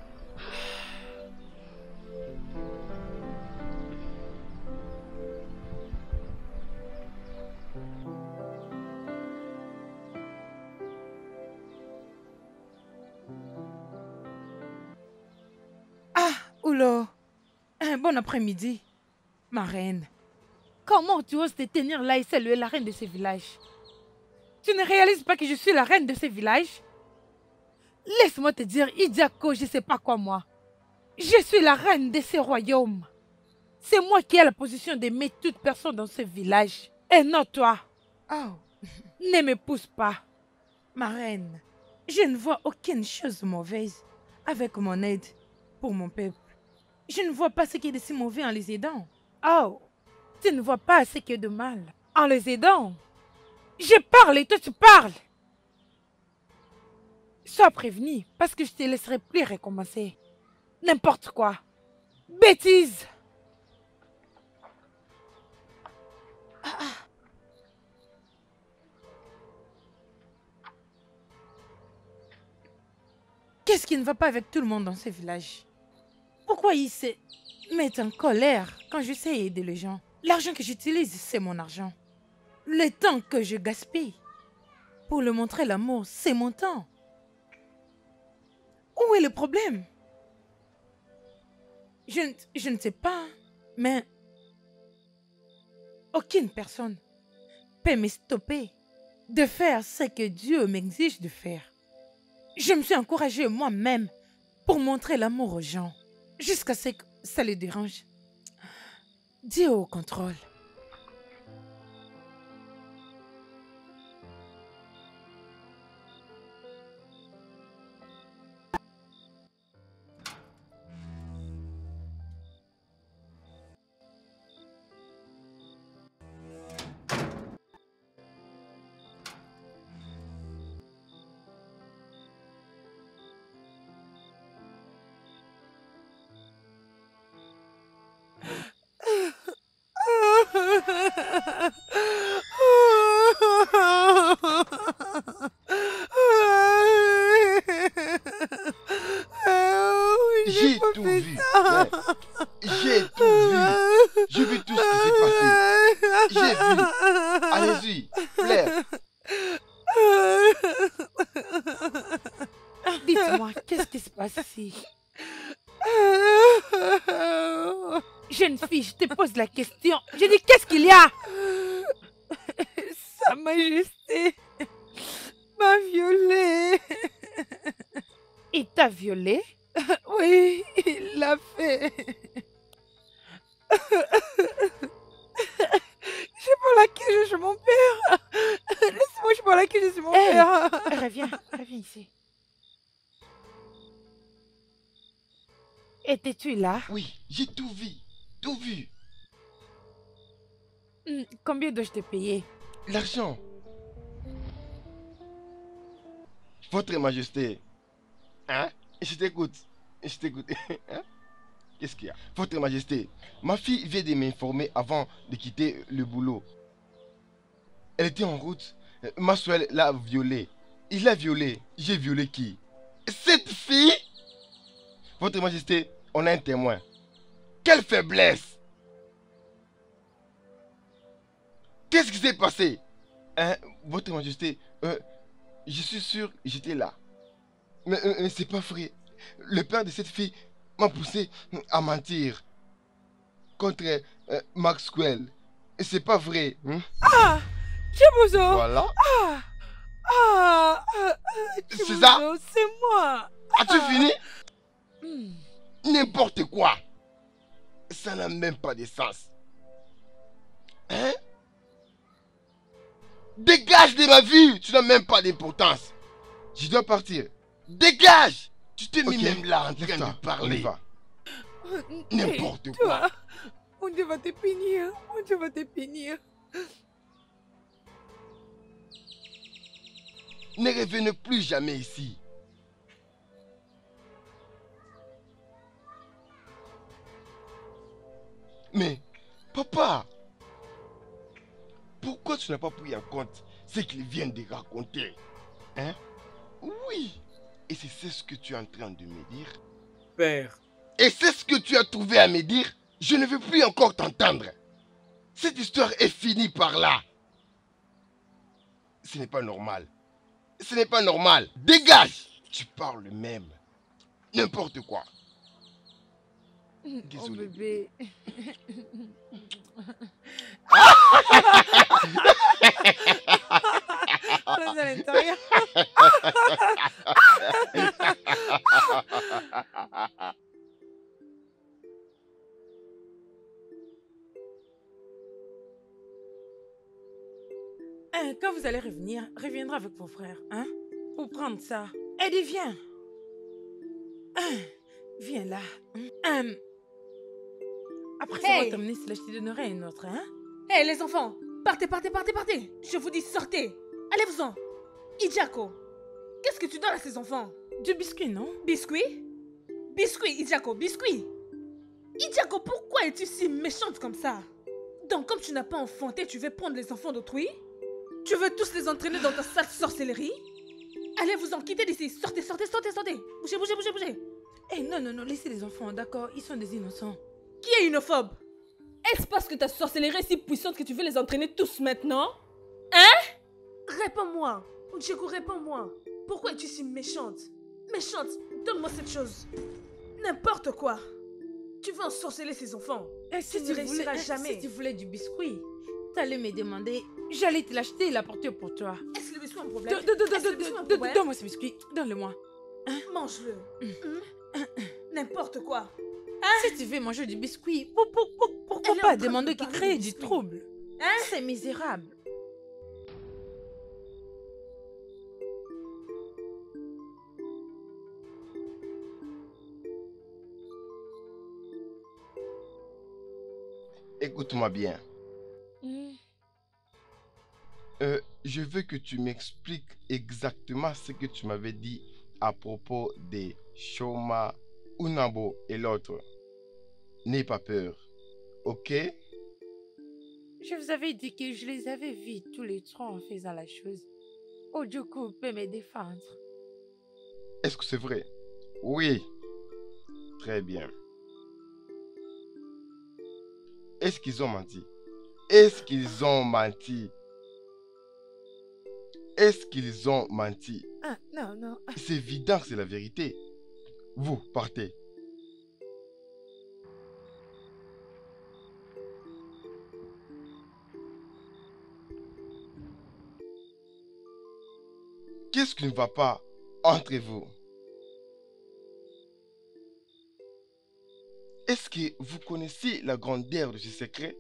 Ah, Oulo. Un bon après-midi. Ma reine. Comment tu oses te tenir là et saluer la reine de ce village? Tu ne réalises pas que je suis la reine de ce village? Laisse-moi te dire, Idiako, je ne sais pas quoi moi. Je suis la reine de ce royaume. C'est moi qui ai la position d'aimer toute personne dans ce village. Et non toi. Oh, ne me pousse pas. Ma reine, je ne vois aucune chose mauvaise avec mon aide pour mon peuple. Je ne vois pas ce qui est de si mauvais en les aidant. Oh, tu ne vois pas ce qui est de mal en les aidant. Je parle et toi tu parles. Sois prévenu parce que je te laisserai plus recommencer. N'importe quoi. Bêtise. Ah, ah. Qu'est-ce qui ne va pas avec tout le monde dans ce village? Pourquoi ils se mettent en colère quand je sais aider les gens? L'argent que j'utilise, c'est mon argent. Le temps que je gaspille pour leur montrer l'amour, c'est mon temps. Où est le problème? Je, je ne sais pas, mais aucune personne peut me stopper de faire ce que Dieu m'exige de faire. Je me suis encouragée moi-même pour montrer l'amour aux gens, jusqu'à ce que ça les dérange. Dieu au contrôle. J'ai tout vu. Ouais. J'ai tout vu. J'ai vu tout ce qui s'est passé. J'ai vu. Allez-y, Claire. Dites-moi, qu'est-ce qui se passe ici? Jeune fille, je te pose la question. Je dis, qu'est-ce qu'il y a? Sa Majesté m'a violée. Il t'a violée? Oui, il l'a fait. Je parle à qui je suis mon père. Laisse-moi, je parle à qui je suis mon hey, père. Reviens, reviens ici. Étais-tu là? Oui, j'ai tout vu. Tout vu. Hmm, combien dois-je te payer? L'argent. Votre Majesté. Hein? Je t'écoute. Je t'écoute. Hein? Qu'est-ce qu'il y a? Votre Majesté, ma fille vient de m'informer avant de quitter le boulot. Elle était en route. Maxwell l'a violée. Il l'a violée. J'ai violé qui? Cette fille? Votre Majesté, on a un témoin. Quelle faiblesse! Qu'est-ce qui s'est passé? Hein, Votre Majesté, euh, je suis sûr que j'étais là. Mais, euh, mais c'est pas vrai. Le père de cette fille m'a poussé à mentir contre euh, Maxwell. Et c'est pas vrai. Hein? Ah! Chibuzo! Voilà. Ah! Ah! ah c'est ça? C'est moi! As-tu ah. fini? Hmm. N'importe quoi. Ça n'a même pas de sens. Hein? Dégage de ma vie. Tu n'as même pas d'importance. Je dois partir. Dégage. Tu t'es mis Ok, même là en train lève-toi, de parler. on y va. N'importe Hey, quoi. toi, on va te punir. On va te punir. Ne revenez plus jamais ici. Mais, papa, pourquoi tu n'as pas pris en compte ce qu'ils viennent de raconter? Hein? Oui. Et c'est c'est ce que tu es en train de me dire. Père, Et c'est ce que tu as trouvé à me dire. Je ne veux plus encore t'entendre. Cette histoire est finie par là. Ce n'est pas normal. Ce n'est pas normal. Dégage. Tu parles même. N'importe quoi. Oh Désolé. bébé. Chose à l'intérieur. Hein, quand vous allez revenir, reviendra avec vos frères, hein? Pour prendre ça. Eddie, viens. Hein, viens là. Hein. Après Hey. avoir terminé cela, je te donnerai une autre, hein? Hé les enfants, partez, partez, partez, partez. Je vous dis sortez. Allez-vous-en. Idjako, qu'est-ce que tu donnes à ces enfants? Du biscuit, non? Biscuit? Biscuit, Idjako, biscuit. Idjako, pourquoi es-tu si méchante comme ça? Donc comme tu n'as pas enfanté, tu veux prendre les enfants d'autrui? Tu veux tous les entraîner dans ta sale sorcellerie? Allez-vous-en, quittez d'ici. Sortez, sortez, sortez, sortez. Bougez, bougez, bougez, bougez. Eh non, non, non, laissez les enfants, d'accord? Ils sont des innocents. Qui est inophobe? Est-ce parce que ta sorcellerie est si puissante que tu veux les entraîner tous maintenant? Hein? Réponds-moi. Udjeko, réponds-moi. Pourquoi es-tu si méchante? Méchante, donne-moi cette chose. N'importe quoi. Tu veux ensorceler ces enfants. Eh, Tu ne voulais- réussiras eh, jamais. Si tu voulais du biscuit, t'allais me demander, j'allais te l'acheter et l'apporter pour toi. Est-ce que le biscuit a un problème? Do- do- do- Est-ce que do- le biscuit a un do- do- problème? Donne-moi ce biscuit, donne-le-moi. Mange-le. Hum? N'importe quoi. Si tu veux manger du biscuit, pour- pour- pour- pourquoi Elle est en pas train de demander me qui parler crée du du biscuit. trouble? Hein? C'est misérable. Écoute-moi bien. Hmm. Euh, je veux que tu m'expliques exactement ce que tu m'avais dit à propos des Shoma, Unabo et l'autre. N'aie pas peur, ok? Je vous avais dit que je les avais vus tous les trois en faisant la chose. Ojoko peut me défendre. Est-ce que c'est vrai? Oui. Très bien. Est-ce qu'ils ont menti? Est-ce qu'ils ont menti? Est-ce qu'ils ont menti? Ah, non, non. C'est évident que c'est la vérité. Vous, partez. Qu'est-ce qui ne va pas entre vous? Est-ce que vous connaissez la grandeur de ce secret?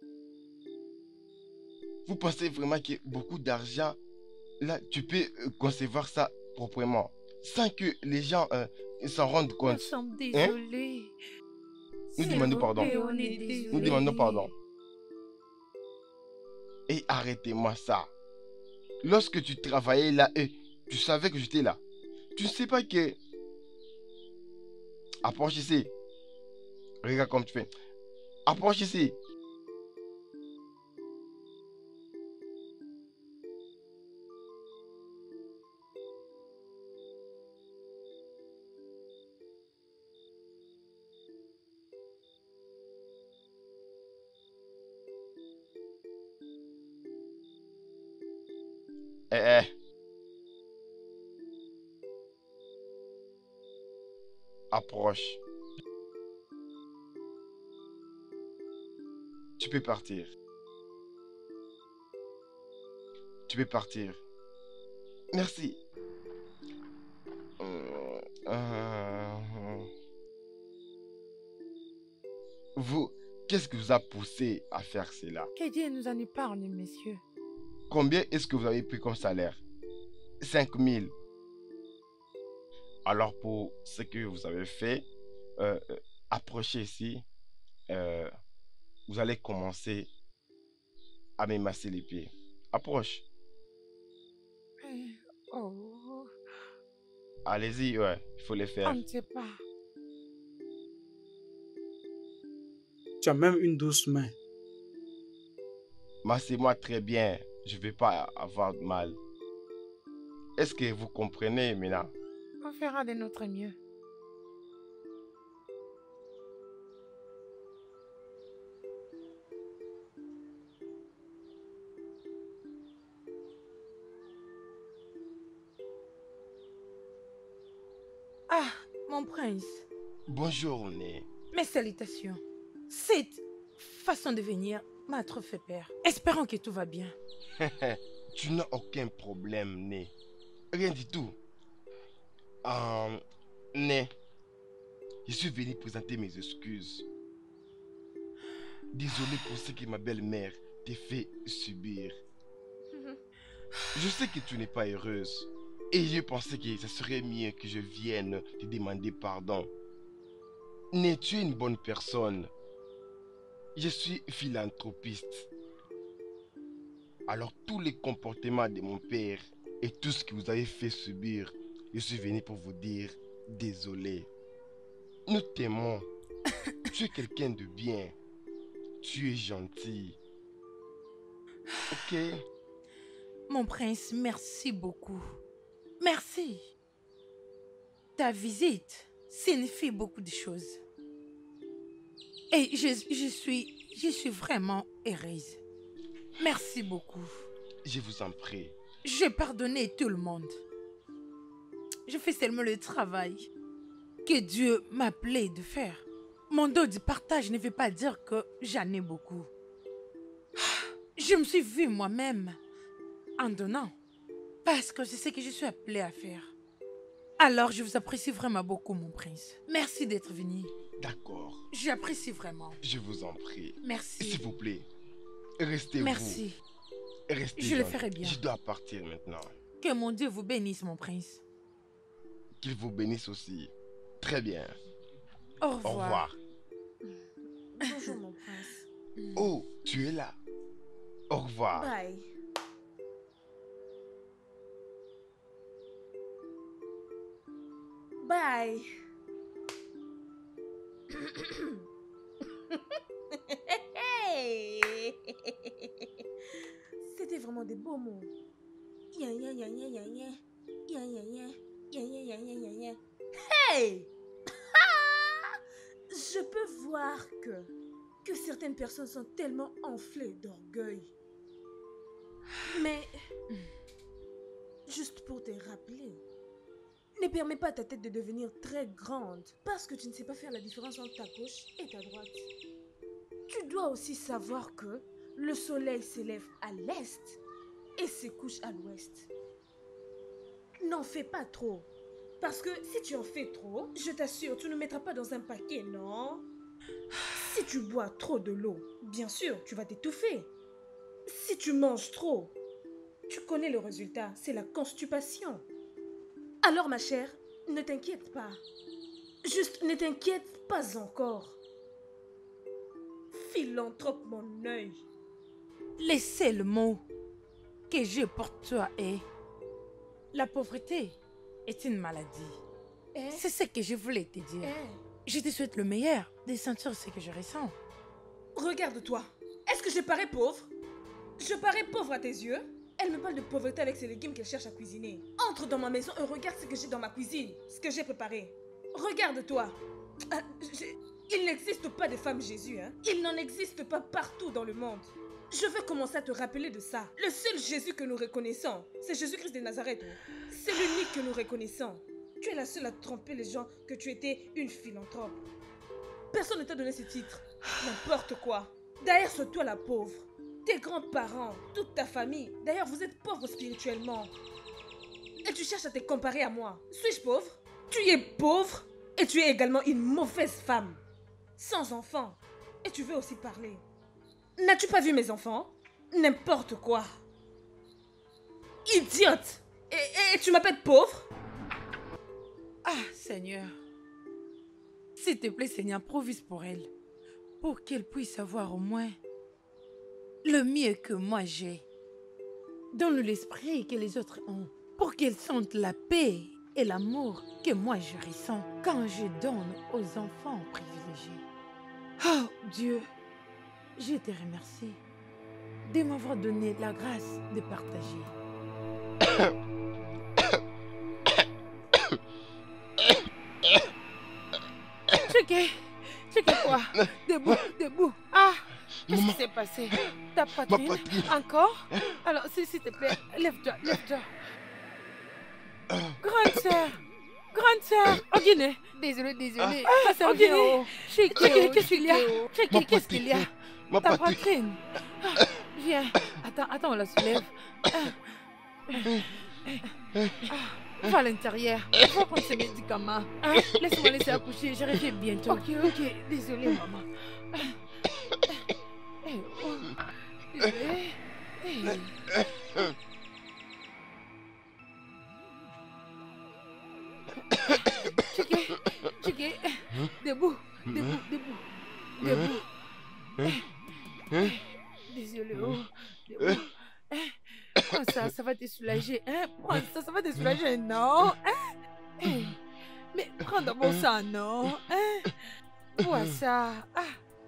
Vous pensez vraiment que beaucoup d'argent, là, tu peux euh, concevoir ça proprement, sans que les gens euh, s'en rendent Nous compte? sommes désolés. Nous S'il demandons vous pardon. plaît, on est désolés. Nous demandons pardon. Et arrêtez-moi ça. Lorsque tu travaillais là, et tu savais que j'étais là. Tu ne sais pas que... Approche ici. Regarde comme tu fais. Approche ici. Eh, eh. Approche. Tu peux partir. Tu peux partir. Merci. Euh, euh, Vous, qu'est-ce qui vous a poussé à faire cela? Que Dieu nous en épargne, messieurs. Combien est-ce que vous avez pris comme salaire? cinq mille. Alors pour ce que vous avez fait, euh, euh, approchez ici. Euh, vous allez commencer à me masser les pieds. Approche. Oh, Allez-y, ouais, il faut les faire. on ne sait pas. Tu as même une douce main. Massez-moi très bien. Je ne vais pas avoir de mal. Est-ce que vous comprenez, Mina? On fera de notre mieux. Ah, mon prince, Bonjour, Né. mes salutations. Cette façon de venir m'a trop fait peur. Espérons que tout va bien. Tu n'as aucun problème, Né. Rien du tout. Euh, Né, je suis venu présenter mes excuses. Désolé pour ce que ma belle-mère t'a fait subir. Je sais que tu n'es pas heureuse. Et je pensais que ce serait mieux que je vienne te demander pardon. Né, tu es une bonne personne. Je suis philanthropiste. Alors tous les comportements de mon père et tout ce que vous avez fait subir, je suis venu pour vous dire désolé. Nous t'aimons. Tu es quelqu'un de bien. Tu es gentil. Ok? Mon prince, merci beaucoup. Merci. Ta visite signifie beaucoup de choses. Et je, je suis, je suis vraiment heureuse. Merci beaucoup. Je vous en prie. J'ai pardonné tout le monde. Je fais seulement le travail que Dieu m'appelait de faire. Mon don de partage ne veut pas dire que j'en ai beaucoup. Je me suis vue moi-même en donnant parce que c'est ce que je suis appelée à faire. Alors, je vous apprécie vraiment beaucoup, mon prince. Merci d'être venu. D'accord. J'apprécie vraiment. Je vous en prie. Merci. S'il vous plaît, restez-vous. Merci. Restez Je le gentil. ferai bien. Je dois partir maintenant. Que mon Dieu vous bénisse, mon prince. Qu'il vous bénisse aussi. Très bien. Au revoir. Au revoir. Bonjour, mon prince. Oh, tu es là. Au revoir. Bye. Bye. C'était vraiment des beaux mots. Ya, ya, ya, ya, ya, ya. Ya, ya, ya. Ya, ya, ya, ya, ya, ya. Hey! Je peux voir que, que certaines personnes sont tellement enflées d'orgueil. Mais, juste pour te rappeler, ne permets pas à ta tête de devenir très grande parce que tu ne sais pas faire la différence entre ta gauche et ta droite. Tu dois aussi savoir que le soleil s'élève à l'est et se couche à l'ouest. N'en fais pas trop. Parce que si tu en fais trop, je t'assure, tu ne mettras pas dans un paquet, non? Si tu bois trop de l'eau, bien sûr, tu vas t'étouffer. Si tu manges trop, tu connais le résultat, c'est la constipation. Alors ma chère, ne t'inquiète pas. Juste ne t'inquiète pas encore. Philanthrope mon œil. Le seul mot que j'ai pour toi est la pauvreté est une maladie. Eh? C'est ce que je voulais te dire. Eh? Je te souhaite le meilleur de sentir ce que je ressens. Regarde-toi. Est-ce que je parais pauvre? Je parais pauvre à tes yeux? Elle me parle de pauvreté avec ses légumes qu'elle cherche à cuisiner. Entre dans ma maison et regarde ce que j'ai dans ma cuisine, ce que j'ai préparé. Regarde-toi. Ah, je- Il n'existe pas de femme Jésus, hein? Il n'en existe pas partout dans le monde. Je veux commencer à te rappeler de ça. Le seul Jésus que nous reconnaissons, c'est Jésus-Christ de Nazareth. C'est l'unique que nous reconnaissons. Tu es la seule à tromper les gens que tu étais une philanthrope. Personne ne t'a donné ce titre. N'importe quoi. D'ailleurs, c'est toi la pauvre. Tes grands-parents, toute ta famille. D'ailleurs, vous êtes pauvres spirituellement. Et tu cherches à te comparer à moi. Suis-je pauvre? Tu es pauvre et tu es également une mauvaise femme. Sans enfants. Et tu veux aussi parler. N'as-tu pas vu mes enfants? N'importe quoi. idiote. Et, et tu m'appelles pauvre? Ah, Seigneur. S'il te plaît, Seigneur, provise pour elle. Pour qu'elle puisse avoir au moins le mieux que moi j'ai. Donne-lui l'esprit que les autres ont. Pour qu'elle sente la paix et l'amour que moi je ressens quand je donne aux enfants privilégiés. Oh Dieu, je te remercie de m'avoir donné la grâce de partager. Checké, checké quoi? Debout, debout. Ah, qu'est-ce qui s'est passé? Ta poitrine? Encore? Alors, s'il te plaît, lève-toi, lève-toi. Grande sœur, grande sœur, au Guinée. Désolé, désolé. Ah, Au Guinée. Qu'est-ce qu'il y a? Checké, qu'est-ce qu'il y a? Ma Ta poitrine. poitrine. Ah, viens. Attends, attends, on la soulève. Ah. Ah, va à l'intérieur. Il faut prendre ces médicaments. Hein? Laisse-moi laisser accoucher. Je reviens bientôt. Ok, ok. Désolée, maman. Hey, oh. Désolée. Hey. Checké, checké. Debout, debout, debout. Debout. Désolé, oh. Debout. Prends ça, ça va te soulager. Hein? Prends ça, ça va te soulager, non? Hein? Hey. Mais prends d'abord ça, non? Hein? Vois ça. Ah.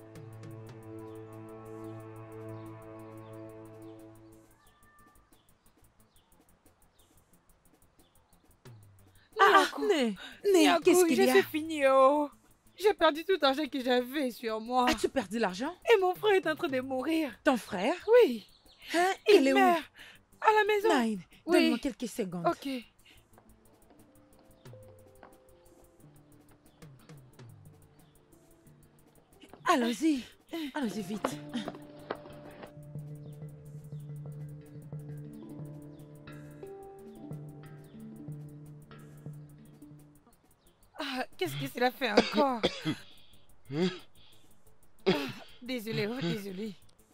Ah, Né, Né, qu'est-ce qu'il y a? Je suis fini, oh. J'ai perdu tout l'argent que j'avais sur moi. As-tu perdu l'argent? Et mon frère est en train de mourir. Ton frère? Oui. Hein? Il Il est où? meurt. À la maison. Nine, Oui. donne-moi quelques secondes. Ok. Allons-y. Allons-y vite. Ah, qu'est-ce que cela fait encore? Ah, désolé, oh, désolé.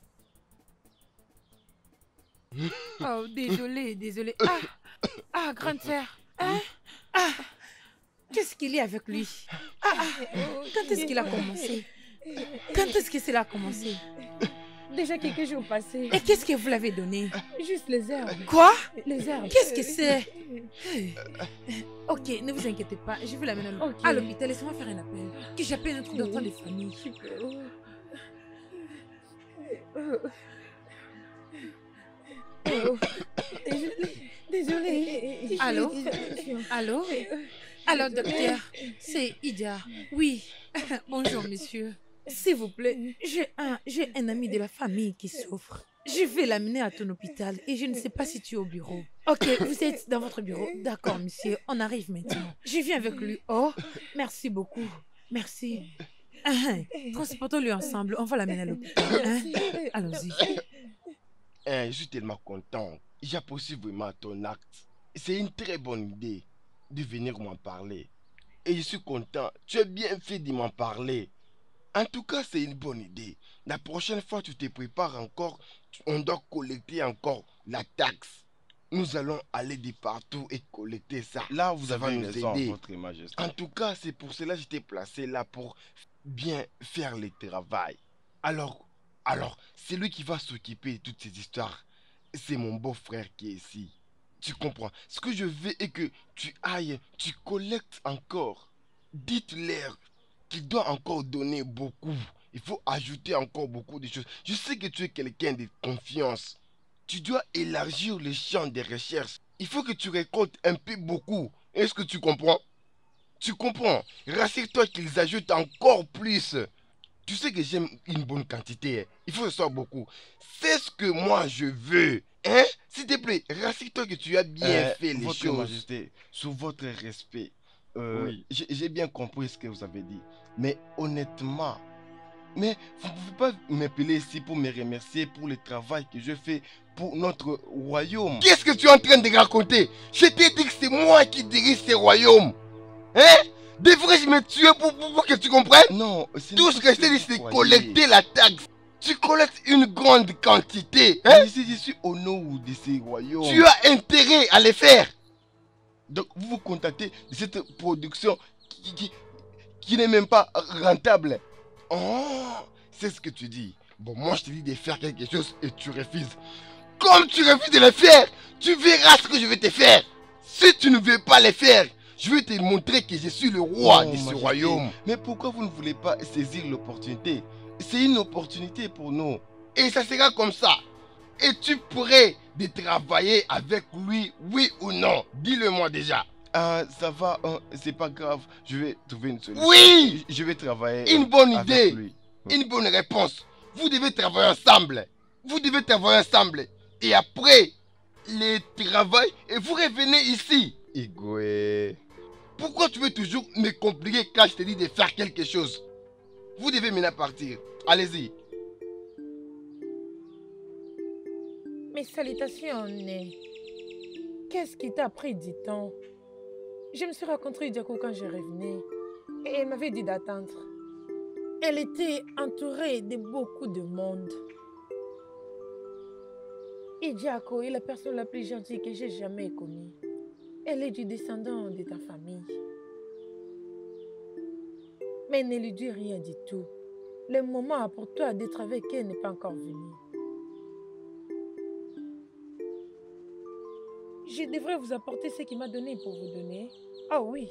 Oh, désolé, désolé. Ah, ah, grande sœur. Hein? Ah, qu'est-ce qu'il y a avec lui? Ah, ah, quand est-ce qu'il a commencé? Quand est-ce que cela a commencé? Déjà quelques jours passés. Et qu'est-ce que vous l'avez donné? Juste les herbes. Quoi? Les herbes. Qu'est-ce que c'est? Ok, ne vous inquiétez pas, je vais l'amener Ok. à l'hôpital. Laissez-moi faire un appel. Que j'appelle notre docteur de famille. Oh. Désolée. Allô? Allô? Alors, docteur, c'est Ida. Oui. Bonjour, monsieur. S'il vous plaît, j'ai un, j'ai un ami de la famille qui souffre. Je vais l'amener à ton hôpital et je ne sais pas si tu es au bureau. Ok, vous êtes dans votre bureau. D'accord, monsieur, on arrive maintenant. Je viens avec lui. Oh, merci beaucoup. Merci. Ah, transportons-le ensemble. On va l'amener à l'hôpital. Hein? Allons-y. Eh, je suis tellement content. J'apprécie vraiment ton acte. C'est une très bonne idée de venir m'en parler. Et je suis content. Tu as bien fait de m'en parler. En tout cas, c'est une bonne idée. La prochaine fois, tu te prépares encore. On doit collecter encore la taxe. Nous allons aller de partout et collecter ça. Là, vous Ça va avez nous raison, aider. votre majesté. En tout cas, c'est pour cela que j'étais placé là pour bien faire le travail. Alors, alors, c'est lui qui va s'occuper de toutes ces histoires. C'est mon beau-frère qui est ici. Tu comprends? Ce que je veux est que tu ailles, tu collectes encore. Dites-leur qu'il doit encore donner beaucoup. Il faut ajouter encore beaucoup de choses. Je sais que tu es quelqu'un de confiance. Tu dois élargir le champ des recherches. Il faut que tu récoltes un peu beaucoup. Est-ce que tu comprends? Tu comprends? Rassure-toi qu'ils ajoutent encore plus. Tu sais que j'aime une bonne quantité. Il faut que ce soit beaucoup. C'est ce que moi je veux. Hein? S'il te plaît, rassure-toi que tu as bien Euh, fait les votre choses. majesté, sous votre respect, euh, Oui. j'ai j'ai bien compris ce que vous avez dit. Mais honnêtement, mais vous ne pouvez pas m'appeler ici pour me remercier pour le travail que je fais pour notre royaume. Qu'est-ce que tu es en train de raconter? Je t'ai dit que c'est moi qui dirige ce royaume. Hein? Devrais-je me tuer pour, pour, pour que tu comprennes? Non, c'est Tout ce que je t'ai dit, c'est collecter la taxe. Tu collectes une grande quantité. Hein? Ici, je suis au nom de ces royaumes. Tu as intérêt à les faire. Donc, vous vous contactez de cette production qui, qui, qui n'est même pas rentable. Oh, c'est ce que tu dis. Bon, moi, je te dis de faire quelque chose et tu refuses. Comme tu refuses de le faire, tu verras ce que je vais te faire. Si tu ne veux pas le faire, je vais te montrer que je suis le roi Non, de ce Majesté. royaume. Mais pourquoi vous ne voulez pas saisir l'opportunité? C'est une opportunité pour nous. Et ça sera comme ça. Et tu pourrais de travailler avec lui, oui ou non. Dis-le-moi déjà. Ah, ça va, hein, c'est pas grave. Je vais trouver une solution. Oui! Je, je vais travailler. Une euh, bonne avec idée. lui. Une bonne réponse. Vous devez travailler ensemble. Vous devez travailler ensemble. Et après, le travail, et vous revenez ici. Igwe. Pourquoi tu veux toujours me compliquer quand je te dis de faire quelque chose? Vous devez maintenant partir. Allez-y. Mes salutations, Né. Qu'est-ce qui t'a pris du temps? Je me suis rencontrée Diako quand je revenais. Et elle m'avait dit d'attendre. Elle était entourée de beaucoup de monde. Et Diako est la personne la plus gentille que j'ai jamais connue. Elle est du descendant de ta famille. Mais ne lui dis rien du tout. Le moment pour toi d'être avec elle n'est pas encore venu. Je devrais vous apporter ce qu'il m'a donné pour vous donner. Ah oui.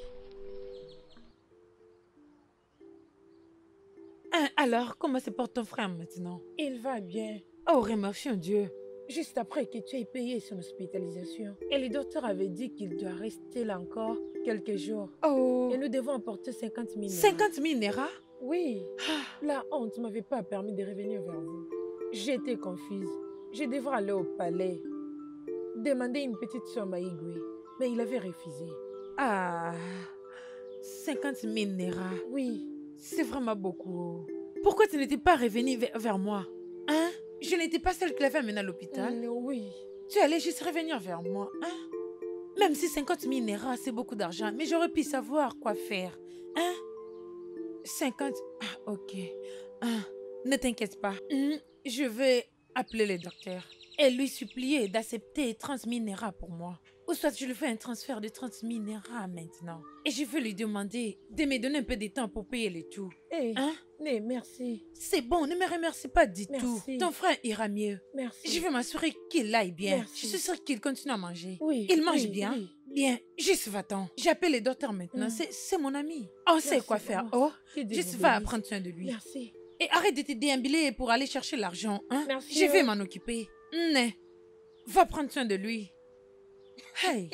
Hein, alors, comment se porte ton frère maintenant? Il va bien. Oh, remercions Dieu. Juste après que tu aies payé son hospitalisation. Et le docteur avait dit qu'il doit rester là encore quelques jours. Oh. Et nous devons apporter cinquante mille. cinquante mille naira? Oui. La honte ne m'avait pas permis de revenir vers vous. J'étais confuse. Je devrais aller au palais. Demander une petite somme à Igwe. Mais il avait refusé. Ah. cinquante mille naira. Oui. C'est vraiment beaucoup. Pourquoi tu n'étais pas revenu vers, vers moi? Hein? Je n'étais pas celle qui l'avait amené à l'hôpital. Mm, oui. Tu allais juste revenir vers moi, hein? Même si cinquante mille naira, c'est beaucoup d'argent, mais j'aurais pu savoir quoi faire, hein? cinquante... Ah, ok. Ah, ne t'inquiète pas. Mm, je vais appeler le docteur et lui supplier d'accepter trente mille naira pour moi. Ou soit je lui fais un transfert de trente mille naira maintenant. Et je vais lui demander de me donner un peu de temps pour payer le tout. Hey, hein? Mais merci. C'est bon, ne me remercie pas du merci. Tout. Ton frère ira mieux. Merci. Je vais m'assurer qu'il aille bien. Merci. Je suis sûre qu'il continue à manger. Oui. Il mange oui, bien. Oui. Bien. Juste va-t'en. J'appelle le docteur maintenant. Mm. C'est mon ami. On merci sait quoi faire. Oh, juste va prendre soin de lui. Merci. Et arrête de te déambuler pour aller chercher l'argent. Hein? Merci. Je vais m'en occuper. Mm. Va prendre soin de lui. Hey!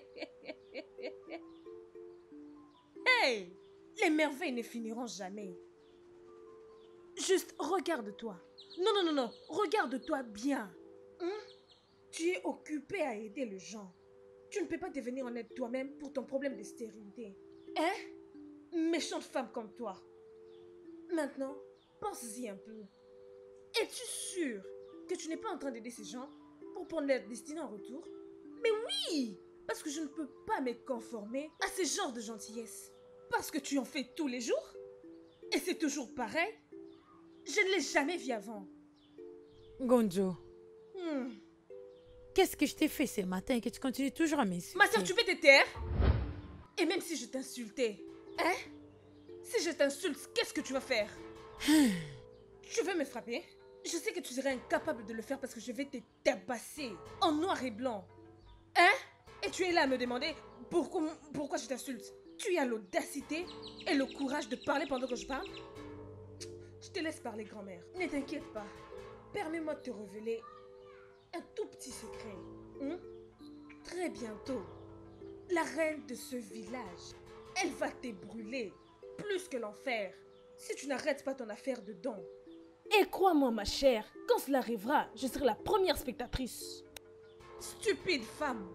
Hey! Les merveilles ne finiront jamais. Juste regarde-toi. Non, non, non, non. Regarde-toi bien. Hein? Tu es occupé à aider les gens. Tu ne peux pas devenir honnête toi-même pour ton problème de stérilité. Hein? Méchante femme comme toi. Maintenant, pense-y un peu. Es-tu sûre que tu n'es pas en train d'aider ces gens pour prendre leur destinée en retour? Mais oui! Parce que je ne peux pas me conformer à ce genre de gentillesse. Parce que tu en fais tous les jours. Et c'est toujours pareil. Je ne l'ai jamais vu avant. Gonjo. Hmm. Qu'est-ce que je t'ai fait ce matin que tu continues toujours à m'insulter? Ma soeur, tu peux te taire? Et même si je t'insultais, hein? Si je t'insulte, qu'est-ce que tu vas faire? Tu veux me frapper? Je sais que tu serais incapable de le faire parce que je vais te tabasser en noir et blanc. Hein? Et tu es là à me demander pourquoi, pourquoi je t'insulte. Tu as l'audacité et le courage de parler pendant que je parle? Je te laisse parler, grand-mère. Ne t'inquiète pas. Permets-moi de te révéler un tout petit secret. Hein? Très bientôt, la reine de ce village, elle va te brûler plus que l'enfer si tu n'arrêtes pas ton affaire dedans. Et crois-moi, ma chère, quand cela arrivera, je serai la première spectatrice. Stupide femme.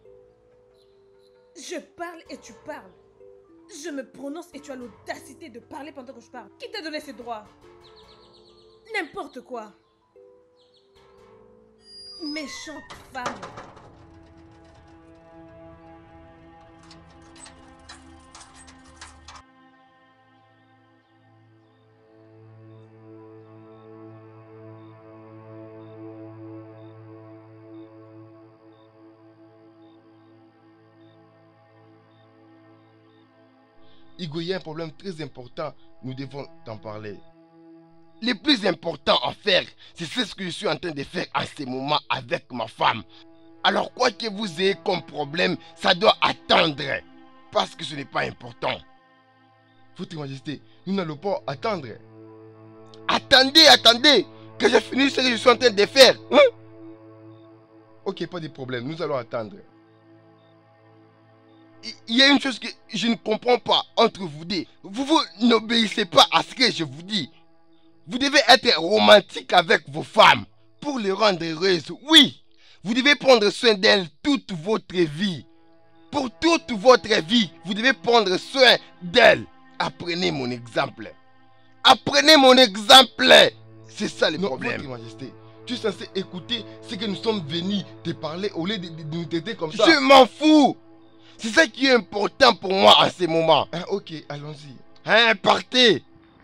Je parle et tu parles. Je me prononce et tu as l'audacité de parler pendant que je parle. Qui t'a donné ces droits? N'importe quoi. Méchante femme. Hugo, il y a un problème très important. Nous devons t'en parler. Le plus important à faire, c'est ce que je suis en train de faire en ce moment avec ma femme. Alors quoi que vous ayez comme problème, ça doit attendre. Parce que ce n'est pas important. Votre Majesté, nous n'allons pas attendre. Attendez, attendez, que je finisse ce que je suis en train de faire. Hein? Ok, pas de problème, nous allons attendre. Il y a une chose que je ne comprends pas entre vous deux. Vous, vous n'obéissez pas à ce que je vous dis. Vous devez être romantique avec vos femmes pour les rendre heureuses. Oui, vous devez prendre soin d'elles toute votre vie. Pour toute votre vie, vous devez prendre soin d'elles. Apprenez mon exemple. Apprenez mon exemple. C'est ça le non, problème. Votre Majesté, tu es censé écouter ce que nous sommes venus te parler au lieu de, de, de nous traiter comme ça. Je m'en fous. C'est ça qui est important pour moi en ce moment. Hein, ok, allons-y. Hein, partez.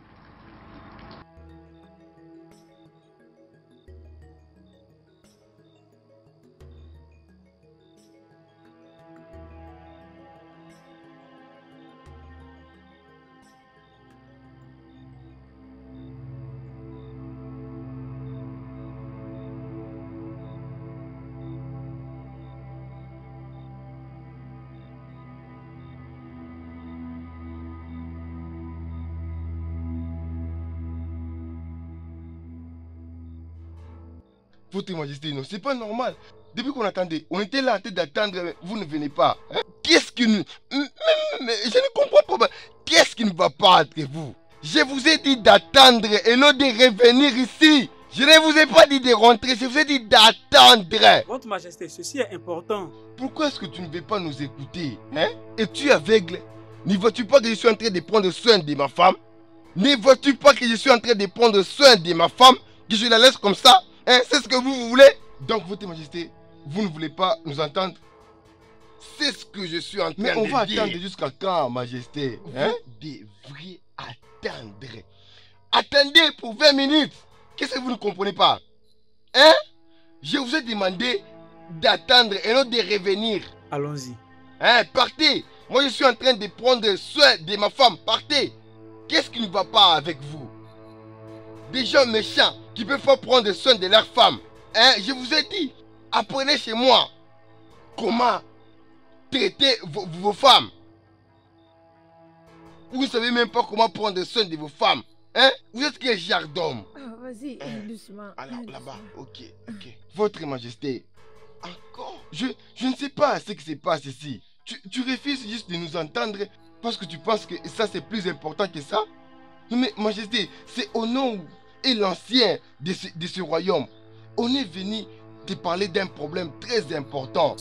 Votre Majesté, non, c'est pas normal. Depuis qu'on attendait, on était là en train d'attendre, mais vous ne venez pas. Hein? Qu'est-ce qui ne... Mais je ne comprends pas. Qu'est-ce qui ne va pas entre vous? Je vous ai dit d'attendre et non de revenir ici. Je ne vous ai pas dit de rentrer, je vous ai dit d'attendre. Votre Majesté, ceci est important. Pourquoi est-ce que tu ne veux pas nous écouter? Hein? Es-tu aveugle? Ne vois-tu pas que je suis en train de prendre soin de ma femme? Ne vois-tu pas que je suis en train de prendre soin de ma femme? Que je la laisse comme ça? Hein? C'est ce que vous, vous voulez? Donc, Votre Majesté, vous ne voulez pas nous entendre? C'est ce que je suis en train de dire. Mais on va attendre jusqu'à quand, Majesté? Hein? Vous devriez attendre. Attendez pour vingt minutes. Qu'est-ce que vous ne comprenez pas? Hein? Je vous ai demandé d'attendre et non de revenir. Allons-y. Hein? Partez. Moi, je suis en train de prendre soin de ma femme. Partez. Qu'est-ce qui ne va pas avec vous? Des gens méchants qui ne peuvent pas prendre soin de leur femme. Hein? Je vous ai dit, apprenez chez moi comment traiter vos, vos femmes. Vous ne savez même pas comment prendre soin de vos femmes. Hein? Vous êtes quel genre d'homme? Ah, vas-y, Hein? doucement. Alors là-bas, ok, ok. Votre Majesté, Encore? je, je ne sais pas ce qui se passe ici. Tu, tu refuses juste de nous entendre parce que tu penses que ça c'est plus important que ça? Non mais Majesté, c'est au nom et l'ancien de ce, de ce royaume. On est venu te parler d'un problème très important.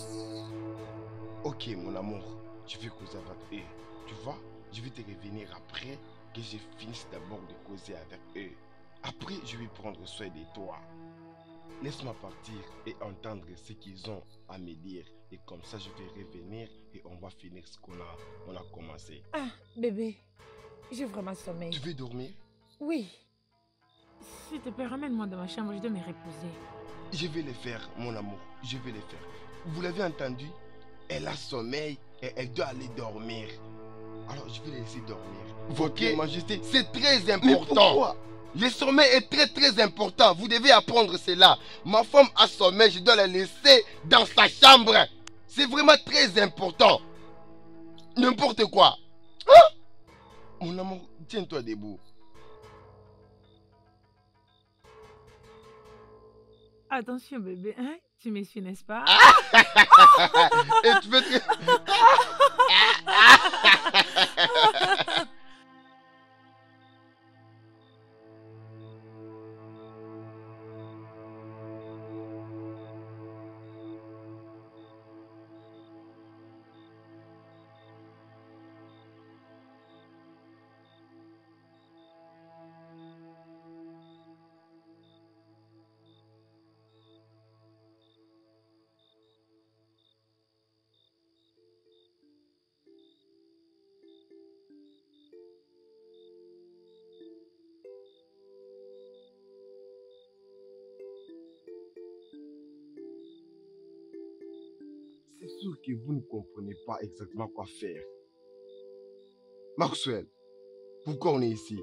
Ok, mon amour, je vais causer avec eux. Tu vois, je vais te revenir après que je finisse d'abord de causer avec eux. Après, je vais prendre soin de toi. Laisse-moi partir et entendre ce qu'ils ont à me dire. Et comme ça, je vais revenir et on va finir ce qu'on a, on a commencé. Ah, bébé, j'ai vraiment sommeil. Tu veux dormir? Oui. S'il te plaît, ramène-moi dans ma chambre, je dois me reposer. Je vais le faire, mon amour. Je vais le faire. Vous l'avez entendu? Elle a sommeil et elle doit aller dormir. Alors, je vais la laisser dormir. Votre Ok, Majesté. C'est très Mais important. pourquoi? Le sommeil est très très important. Vous devez apprendre cela. Ma femme a sommeil, je dois la laisser dans sa chambre. C'est vraiment très important. N'importe quoi. Hein? Mon amour, tiens-toi debout. Attention, bébé, hein? Tu me suis, n'est-ce pas? Et tu veux te... C'est sûr que vous ne comprenez pas exactement quoi faire. Maxwell, pourquoi on est ici?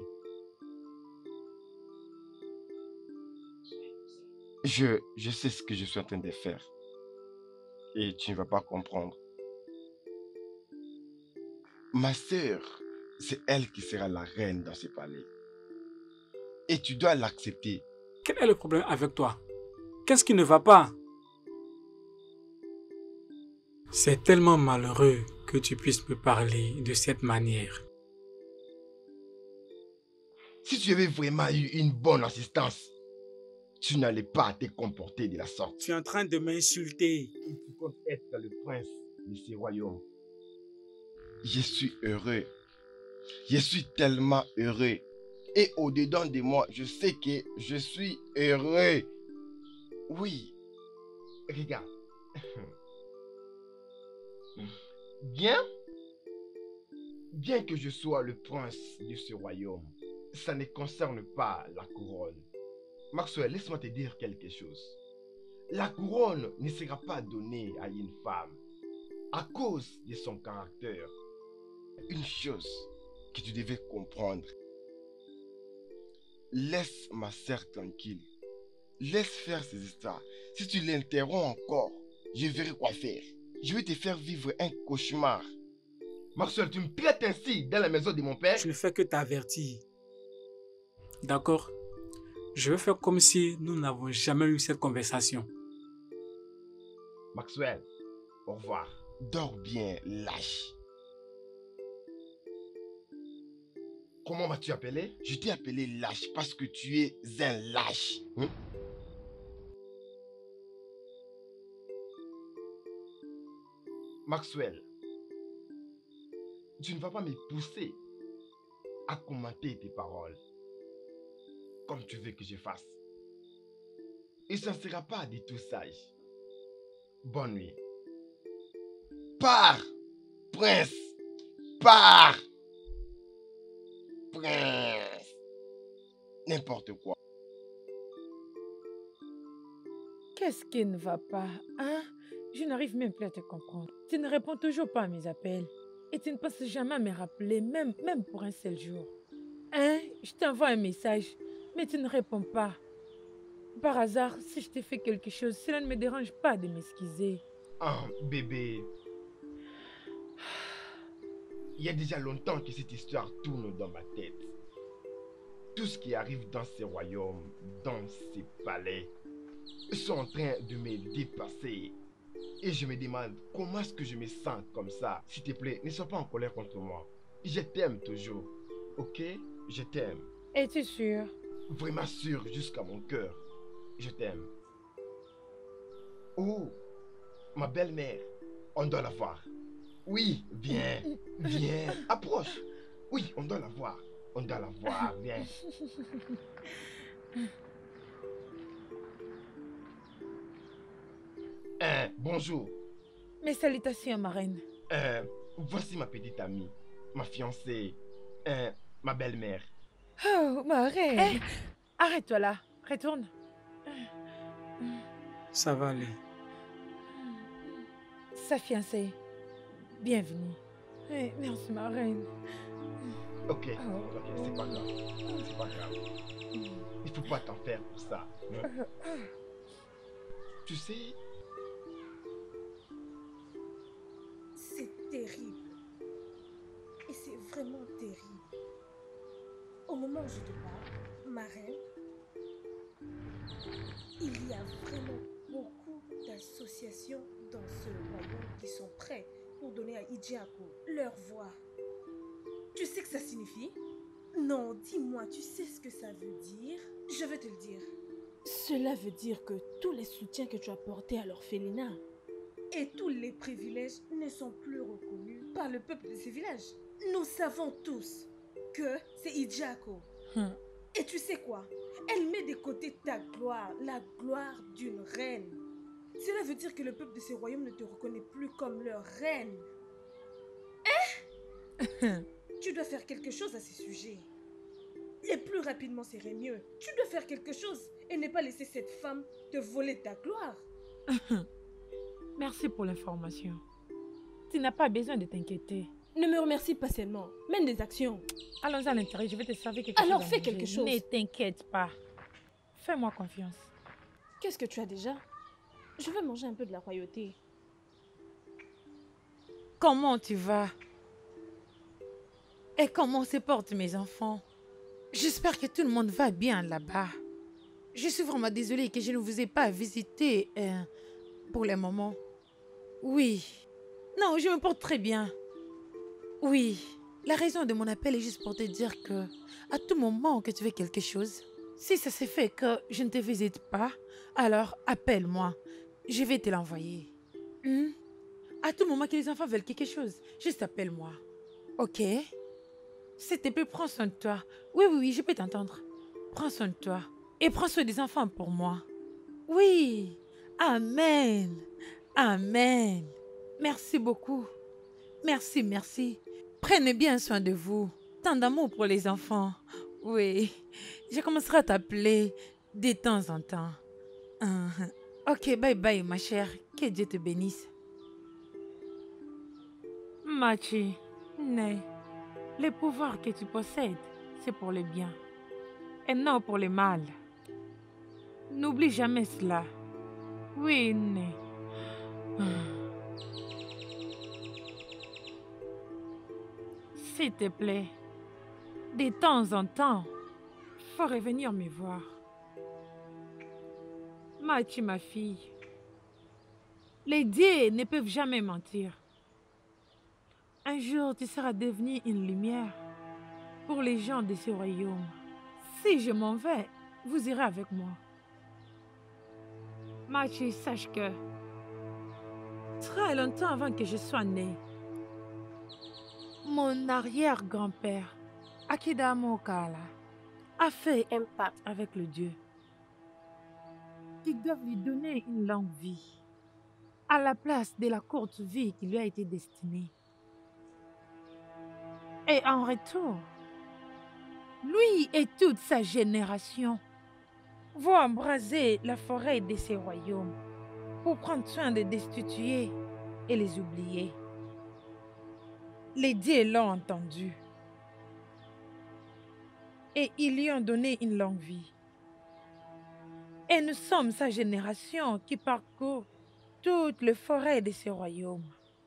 Je, je sais ce que je suis en train de faire. Et tu ne vas pas comprendre. Ma sœur, c'est elle qui sera la reine dans ce palais. Et tu dois l'accepter. Quel est le problème avec toi? Qu'est-ce qui ne va pas? C'est tellement malheureux que tu puisses me parler de cette manière. Si tu avais vraiment eu une bonne assistance, tu n'allais pas te comporter de la sorte. Tu es en train de m'insulter. Et tu comptes être le prince de ce royaume. Je suis heureux. Je suis tellement heureux. Et au-dedans de moi, je sais que je suis heureux. Oui. Regarde. Bien, bien que je sois le prince de ce royaume, ça ne concerne pas la couronne. Maxwell, laisse-moi te dire quelque chose. La couronne ne sera pas donnée à une femme à cause de son caractère. Une chose que tu devais comprendre. Laisse ma sœur tranquille. Laisse faire ses histoires. Si tu l'interromps encore, je verrai quoi faire. Je vais te faire vivre un cauchemar. Maxwell, tu me traites ainsi dans la maison de mon père? Je ne fais que t'avertir. D'accord? Je vais faire comme si nous n'avons jamais eu cette conversation. Maxwell, au revoir. Dors bien, lâche. Comment m'as-tu appelé? Je t'ai appelé lâche parce que tu es un lâche. Hein? Maxwell, tu ne vas pas me pousser à commenter tes paroles comme tu veux que je fasse. Et ça ne sera pas du tout sage. Bonne nuit. Pars, prince, pars, prince. N'importe quoi. Qu'est-ce qui ne va pas, hein? Je n'arrive même plus à te comprendre. Tu ne réponds toujours pas à mes appels. Et tu ne penses jamais à me rappeler, même, même pour un seul jour. Hein? Je t'envoie un message, mais tu ne réponds pas. Par hasard, si je t'ai fait quelque chose, cela ne me dérange pas de m'excuser. Ah, bébé. Il y a déjà longtemps que cette histoire tourne dans ma tête. Tout ce qui arrive dans ces royaumes, dans ces palais, sont en train de me dépasser. Et je me demande comment est-ce que je me sens comme ça. S'il te plaît, ne sois pas en colère contre moi. Je t'aime toujours. Ok? Je t'aime. Es-tu sûr? Vraiment sûr jusqu'à mon cœur. Je t'aime. Oh, ma belle-mère. On doit la voir. Oui, viens. Viens. Approche. Oui, on doit la voir. On doit la voir. Viens. Euh, bonjour. Mes salutations, ma reine. Euh, voici ma petite amie, ma fiancée, euh, ma belle-mère. Oh, ma reine. Eh, arrête-toi là. Retourne. Ça va aller. Sa fiancée. Bienvenue. Eh, merci, ma reine. Ok, Oh. ok, c'est pas grave. C'est pas grave. Il faut pas t'en faire pour ça. Hein? Tu sais... C'est terrible. Et c'est vraiment terrible. Au moment où je te parle, ma reine, il y a vraiment beaucoup d'associations dans ce royaume qui sont prêts pour donner à Ijiako leur voix. Tu sais que ça signifie? Non, dis-moi, tu sais ce que ça veut dire? Je vais te le dire. Cela veut dire que tous les soutiens que tu as portés à l'orphelinat et tous les privilèges ne sont plus reconnus par le peuple de ces villages. Nous savons tous que c'est Ijiako. Hum. Et tu sais quoi? Elle met de côté ta gloire, la gloire d'une reine. Cela veut dire que le peuple de ces royaumes ne te reconnaît plus comme leur reine. Hein? Tu dois faire quelque chose à ce sujet. Et plus rapidement serait mieux. Tu dois faire quelque chose et ne pas laisser cette femme te voler ta gloire. Merci pour l'information. Tu n'as pas besoin de t'inquiéter. Ne me remercie pas seulement. Mène des actions. Allons à l'intérieur, je vais te servir quelque Alors chose. fais quelque chose. Ne t'inquiète pas. Fais-moi confiance. Qu'est-ce que tu as déjà? Je veux manger un peu de la royauté. Comment tu vas? Et comment se portent mes enfants? J'espère que tout le monde va bien là-bas. Je suis vraiment désolée que je ne vous ai pas visité euh, pour le moment. Oui. Non, je me porte très bien. Oui. La raison de mon appel est juste pour te dire que à tout moment que tu veux quelque chose, si ça se fait que je ne te visite pas, alors appelle-moi. Je vais te l'envoyer. Hmm? À tout moment que les enfants veulent quelque chose, juste appelle-moi. Ok? S'il te plaît, prends soin de toi. Oui, oui, oui, je peux t'entendre. Prends soin de toi. Et prends soin des enfants pour moi. Oui. Amen. Amen. Merci beaucoup. Merci, merci. Prenez bien soin de vous. Tant d'amour pour les enfants. Oui. Je commencerai à t'appeler de temps en temps. Uh-huh. Ok, bye bye, ma chère. Que Dieu te bénisse. Machi, né, le pouvoir que tu possèdes, c'est pour le bien et non pour le mal. N'oublie jamais cela. Oui, né. S'il te plaît, de temps en temps, faut revenir me voir. Machi, ma fille, les dieux ne peuvent jamais mentir. Un jour, tu seras devenue une lumière pour les gens de ce royaume. Si je m'en vais, vous irez avec moi. Machi, sache que très longtemps avant que je sois née, mon arrière-grand-père, Akidamo Okala, a fait un pacte avec le Dieu. Ils doivent lui donner une longue vie à la place de la courte vie qui lui a été destinée. Et en retour, lui et toute sa génération vont embraser la forêt de ces royaumes pour prendre soin de destituer et les oublier. Les dieux l'ont entendu et ils lui ont donné une longue vie. Et nous sommes sa génération qui parcourt toutes les forêts de ces royaumes.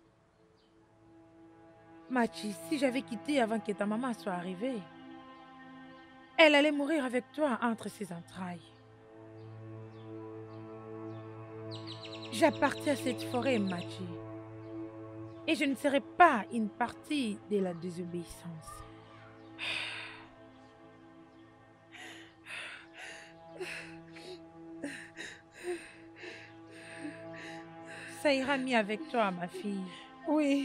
Machi, si j'avais quitté avant que ta maman soit arrivée, elle allait mourir avec toi entre ses entrailles. J'appartiens à cette forêt, Machi, et je ne serai pas une partie de la désobéissance. Ça ira mieux avec toi, ma fille. Oui.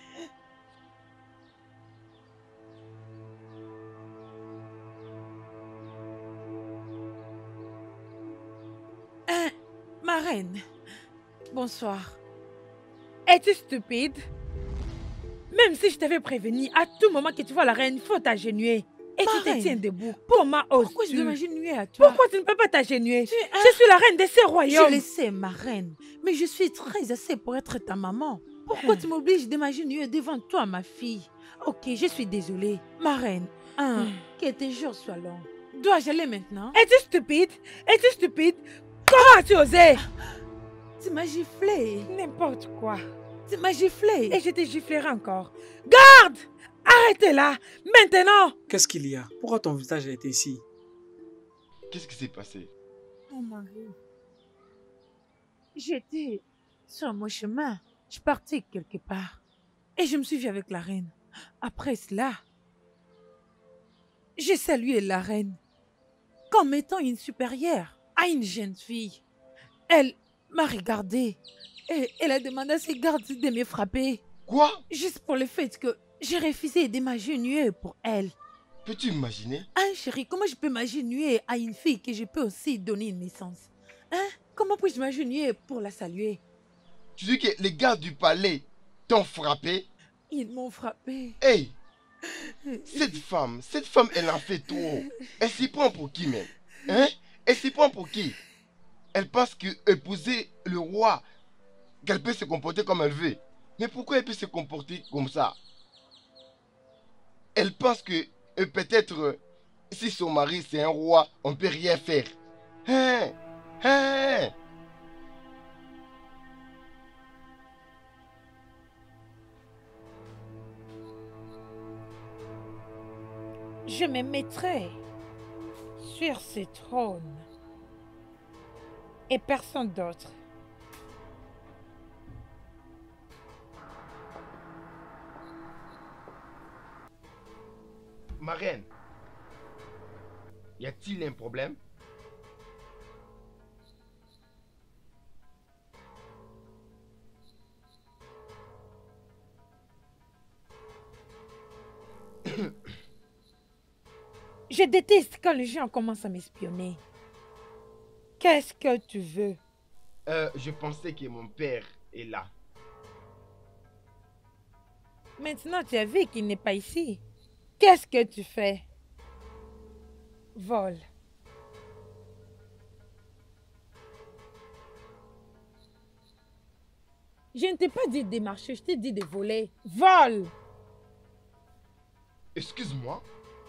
Hein, ma reine. Bonsoir. Es-tu stupide? Même si je t'avais prévenu, à tout moment que tu vois la reine, il faut t'agenouiller. Et ma tu te reine. Tiens debout. Comment oses-tu? Pourquoi je dois m'agenouiller à toi? Pourquoi tu ne peux pas t'agenouiller? Es... Je suis la reine de ces royaumes. Je le sais, ma reine. Mais je suis très assez pour être ta maman. Pourquoi hein? Tu m'obliges de m'agenouiller devant toi, ma fille? Ok, je suis désolée. Ma reine, hein, hum. Que tes jours soient longs. Dois-je aller maintenant? Es-tu stupide? Es-tu stupide? Comment as-tu osé? Tu m'as giflé. N'importe quoi. Tu m'as giflé. Et je te giflerai encore. Garde! Arrêtez-la! Maintenant! Qu'est-ce qu'il y a? Pourquoi ton visage a été ici? Qu'est-ce qui s'est passé? Mon mari. J'étais sur mon chemin. Je partais quelque part. Et je me suis vue avec la reine. Après cela, j'ai salué la reine comme étant une supérieure à une jeune fille. Elle m'a regardée et elle a demandé à ses gardes de me frapper. Quoi? Juste pour le fait que j'ai refusé de m'agenouiller pour elle. Peux-tu imaginer? Hein, chérie, comment je peux m'agenouiller à une fille que je peux aussi donner une naissance? Hein? Comment puis-je m'agenouiller pour la saluer? Tu dis que les gardes du palais t'ont frappé? Ils m'ont frappé. Hey! Cette femme, cette femme, elle en fait trop. Elle s'y prend pour qui même? Hein? Elle s'y prend pour qui? Elle pense qu'épouser le roi, qu'elle peut se comporter comme elle veut. Mais pourquoi elle peut se comporter comme ça? Elle pense que euh, peut-être euh, si son mari c'est un roi, on ne peut rien faire. Hein? Hein? Je me mettrai sur ce trône et personne d'autre. Ma reine, y a-t-il un problème? Je déteste quand les gens commencent à m'espionner. Qu'est-ce que tu veux? Euh, je pensais que mon père est là. Maintenant, tu as vu qu'il n'est pas ici. Qu'est-ce que tu fais? Vol. Je ne t'ai pas dit de marcher, je t'ai dit de voler. Vol! Excuse-moi.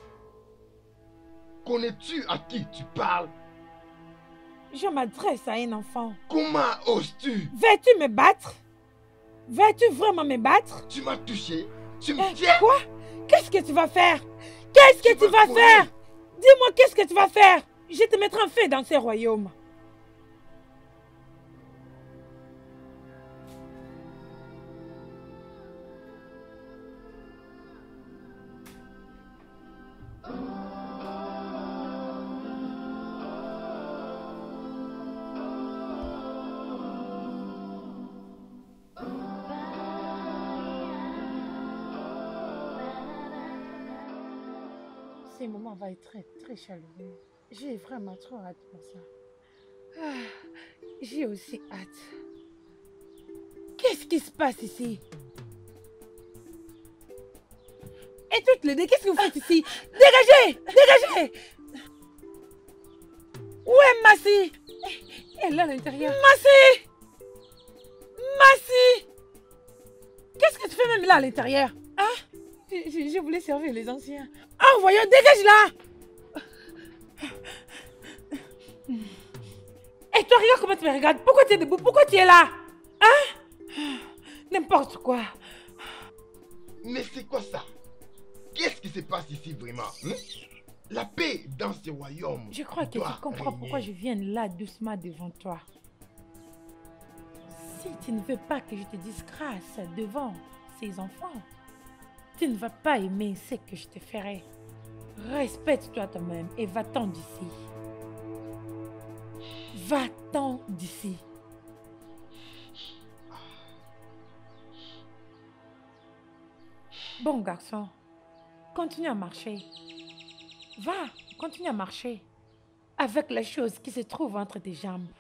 Connais-tu à qui tu parles? Je m'adresse à un enfant. Comment oses-tu? Veux-tu me battre? Veux-tu vraiment me battre? Tu m'as touché? Tu me Euh, tiens? quoi? Qu'est-ce que tu vas faire? Qu'est-ce que Tu tu vas vas courir. faire? Dis-moi, qu'est-ce que tu vas faire? Je te mettrai en feu dans ces royaumes. Ce moment va être très, très chaleureux. J'ai vraiment trop hâte pour ça. Ah, j'ai aussi hâte. Qu'est-ce qui se passe ici? Et toutes les deux, qu'est-ce que vous faites ici? Dégagez! Dégagez! Où est Massi? Elle est là à l'intérieur. Massi! Massi! Qu'est-ce que tu fais même là à l'intérieur? Ah, je, je- je voulais servir les anciens. Ah, voyons, dégage là! Et toi, regarde comment tu me regardes. Pourquoi tu es debout? Pourquoi tu es là? Hein? N'importe quoi. Mais c'est quoi ça? Qu'est-ce qui se passe ici vraiment? Hein? La paix dans ce royaume. Je crois que tu doit comprends régner. pourquoi je viens là doucement devant toi. Si tu ne veux pas que je te dise grâce devant ces enfants, tu ne vas pas aimer ce que je te ferai. Respecte-toi toi-même et va-t'en d'ici. Va-t'en d'ici. Bon garçon, continue à marcher. Va, continue à marcher. Avec la chose qui se trouve entre tes jambes.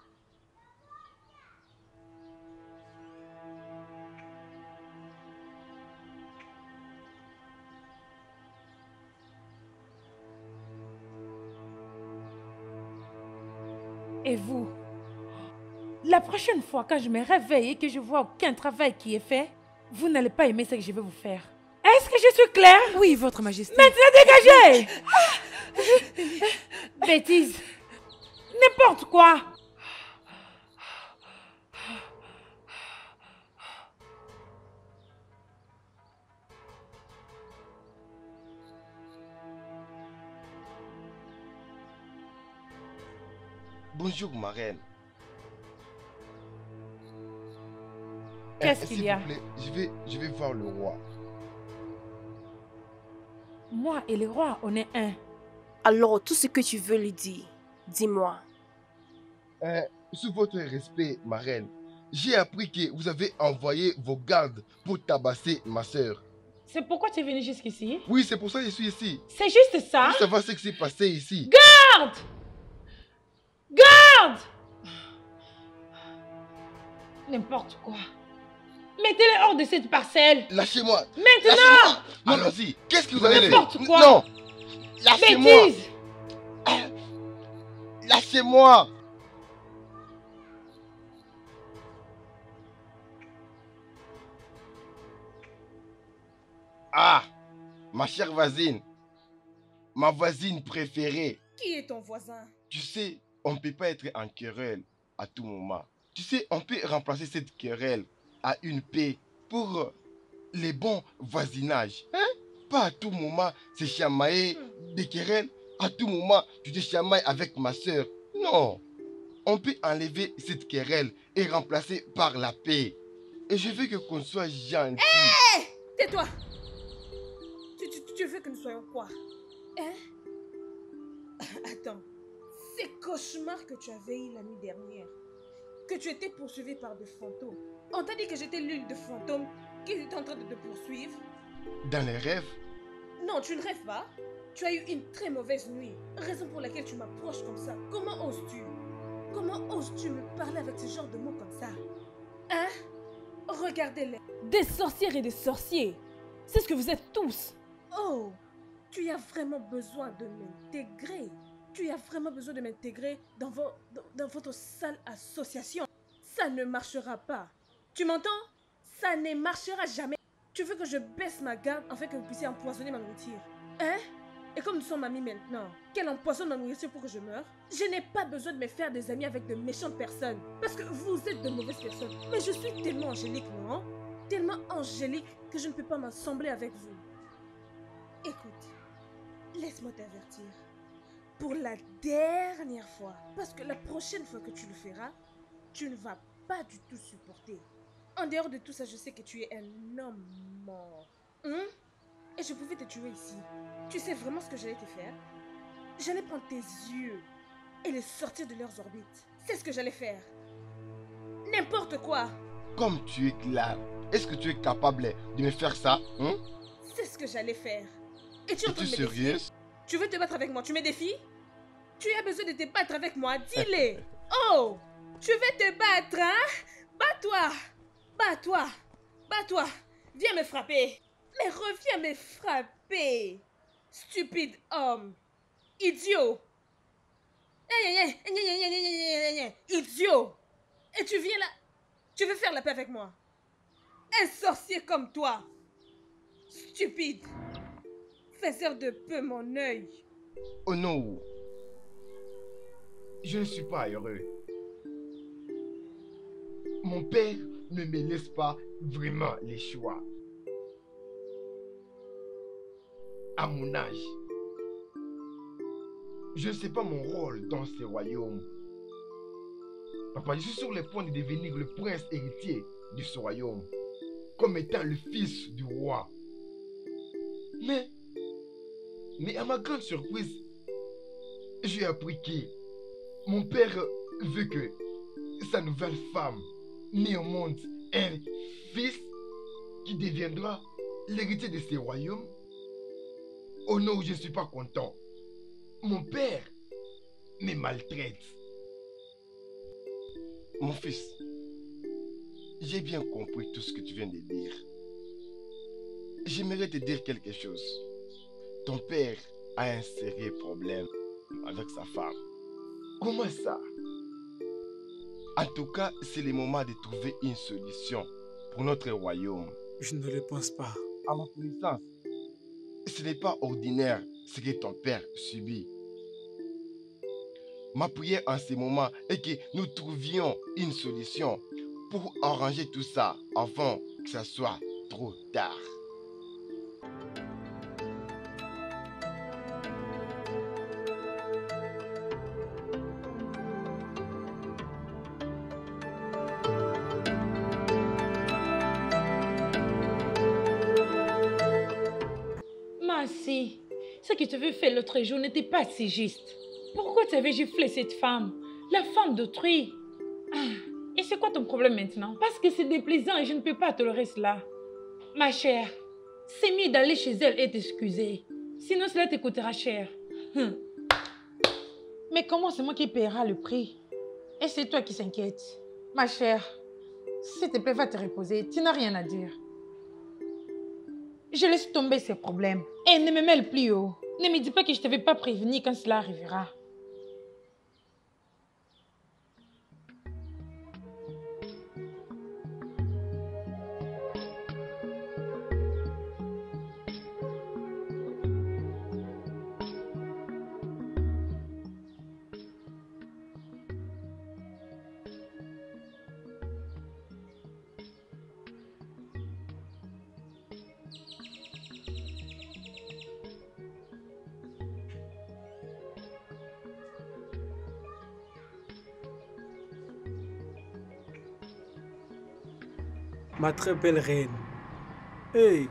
Et vous, la prochaine fois quand je me réveille et que je vois aucun travail qui est fait, vous n'allez pas aimer ce que je vais vous faire. Est-ce que je suis claire? Oui, Votre Majesté. Maintenant dégagez! Bêtise. N'importe quoi. Bonjour, ma reine. Qu'est-ce Euh, qu'il s'il y a? vous plaît, je vais, je vais voir le roi. Moi et le roi, on est un. Alors, tout ce que tu veux lui dire, dis-moi. Euh, sous votre respect, ma reine, j'ai appris que vous avez envoyé vos gardes pour tabasser ma soeur. C'est pourquoi tu es venu jusqu'ici? Oui, c'est pour ça que je suis ici. C'est juste ça? Pour savoir ce qui s'est passé ici. Garde! Garde! N'importe quoi. Mettez-les hors de cette parcelle. Lâchez-moi. Maintenant! Lâchez-moi. Allons-y. Qu'est-ce que vous avez fait? N'importe quoi. Non. Lâchez-moi. Bêtise! Lâchez-moi. Ah, ma chère voisine, ma voisine préférée. Qui est ton voisin? Tu sais, on ne peut pas être en querelle à tout moment. Tu sais, on peut remplacer cette querelle à une paix pour les bons voisinages. Hein? Pas à tout moment se chamailler des querelles. À tout moment, tu te chamailles avec ma soeur. Non. On peut enlever cette querelle et remplacer par la paix. Et je veux que qu'on soit gentil. Hé! Hey! Tais-toi! Tu, tu, tu veux que nous soyons quoi? Hein? Attends. Ces cauchemars que tu avais eu la nuit dernière, que tu étais poursuivi par des fantômes. On t'a dit que j'étais l'une de fantômes qui était en train de te poursuivre? Dans les rêves? Non, tu ne rêves pas. Tu as eu une très mauvaise nuit, raison pour laquelle tu m'approches comme ça. Comment oses-tu? Comment oses-tu me parler avec ce genre de mots comme ça? Hein? Regardez-les. Des sorcières et des sorciers. C'est ce que vous êtes tous. Oh, tu as vraiment besoin de m'intégrer. Tu as vraiment besoin de m'intégrer dans, vo dans, dans votre sale association. Ça ne marchera pas. Tu m'entends? Ça ne marchera jamais. Tu veux que je baisse ma garde afin que vous puissiez empoisonner ma nourriture? Hein? Et comme nous sommes amis maintenant, qu'elle empoisonne ma nourriture pour que je meure? Je n'ai pas besoin de me faire des amis avec de méchantes personnes. Parce que vous êtes de mauvaises personnes. Mais je suis tellement angélique, non? Tellement angélique que je ne peux pas m'assembler avec vous. Écoute, laisse-moi t'avertir. Pour la dernière fois. Parce que la prochaine fois que tu le feras, tu ne vas pas du tout supporter. En dehors de tout ça, je sais que tu es un homme mort. Hum? Et je pouvais te tuer ici. Tu sais vraiment ce que j'allais te faire? J'allais prendre tes yeux et les sortir de leurs orbites. C'est ce que j'allais faire. N'importe quoi. Comme tu es clair, est-ce que tu es capable de me faire ça? Hein? C'est ce que j'allais faire. Et tu es en train de me sérieux? défier? Tu veux te battre avec moi? Tu me défies? Tu as besoin de te battre avec moi? Dis-le. Oh! Tu veux te battre, hein? Bats-toi! Bats-toi! Bats-toi! Viens me frapper! Mais reviens me frapper! Stupide homme! Idiot! Idiot! Et tu viens là? Tu veux faire la paix avec moi? Un sorcier comme toi! Stupide! Faiseur de peu mon œil! Oh non! Je ne suis pas heureux. Mon père ne me laisse pas vraiment les choix. À mon âge, je ne sais pas mon rôle dans ce royaume. Papa, je suis sur le point de devenir le prince héritier de ce royaume, comme étant le fils du roi. Mais, mais à ma grande surprise, j'ai appris que mon père veut que sa nouvelle femme née au monde ait un fils qui deviendra l'héritier de ce royaume. Oh non, je ne suis pas content. Mon père me maltraite. Mon fils, j'ai bien compris tout ce que tu viens de dire. J'aimerais te dire quelque chose. Ton père a un sérieux problème avec sa femme. Comment ça? En tout cas, c'est le moment de trouver une solution pour notre royaume. Je ne le pense pas. À ma connaissance, ce n'est pas ordinaire ce que ton père subit. Ma prière en ce moment est que nous trouvions une solution pour arranger tout ça avant que ça soit trop tard. Merci. Ce que tu avais fait l'autre jour n'était pas si juste. Pourquoi tu avais giflé cette femme? La femme d'autrui. Ah, et c'est quoi ton problème maintenant? Parce que c'est déplaisant et je ne peux pas tolérer cela. Ma chère, c'est mieux d'aller chez elle et t'excuser. Sinon cela te coûtera cher. Hum. Mais comment c'est moi qui paiera le prix? Et c'est toi qui s'inquiète. Ma chère, s'il te plaît, va te reposer. Tu n'as rien à dire. Je laisse tomber ces problèmes. Et ne me mêle plus haut. Ne me dis pas que je ne t'avais pas prévenu quand cela arrivera. Ma très belle reine. Hey,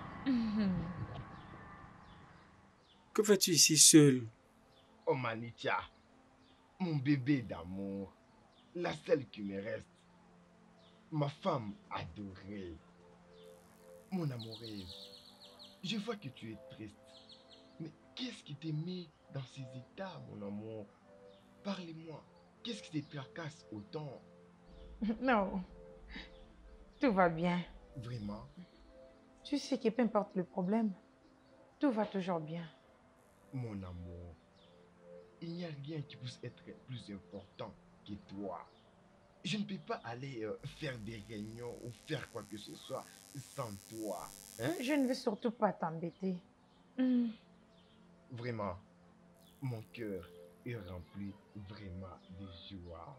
que fais-tu ici seule? Oh Manitia, mon bébé d'amour, la seule qui me reste, ma femme adorée, mon amoureuse, je vois que tu es triste. Mais qu'est-ce qui te met dans ces états, mon amour? Parlez-moi, qu'est-ce qui te tracasse autant? Non, tout va bien. Vraiment? Tu sais que peu importe le problème, tout va toujours bien. Mon amour, il n'y a rien qui puisse être plus important que toi. Je ne peux pas aller euh, faire des réunions ou faire quoi que ce soit sans toi. Hein? Je ne veux surtout pas t'embêter. Mm. Vraiment, mon cœur est rempli vraiment de joie.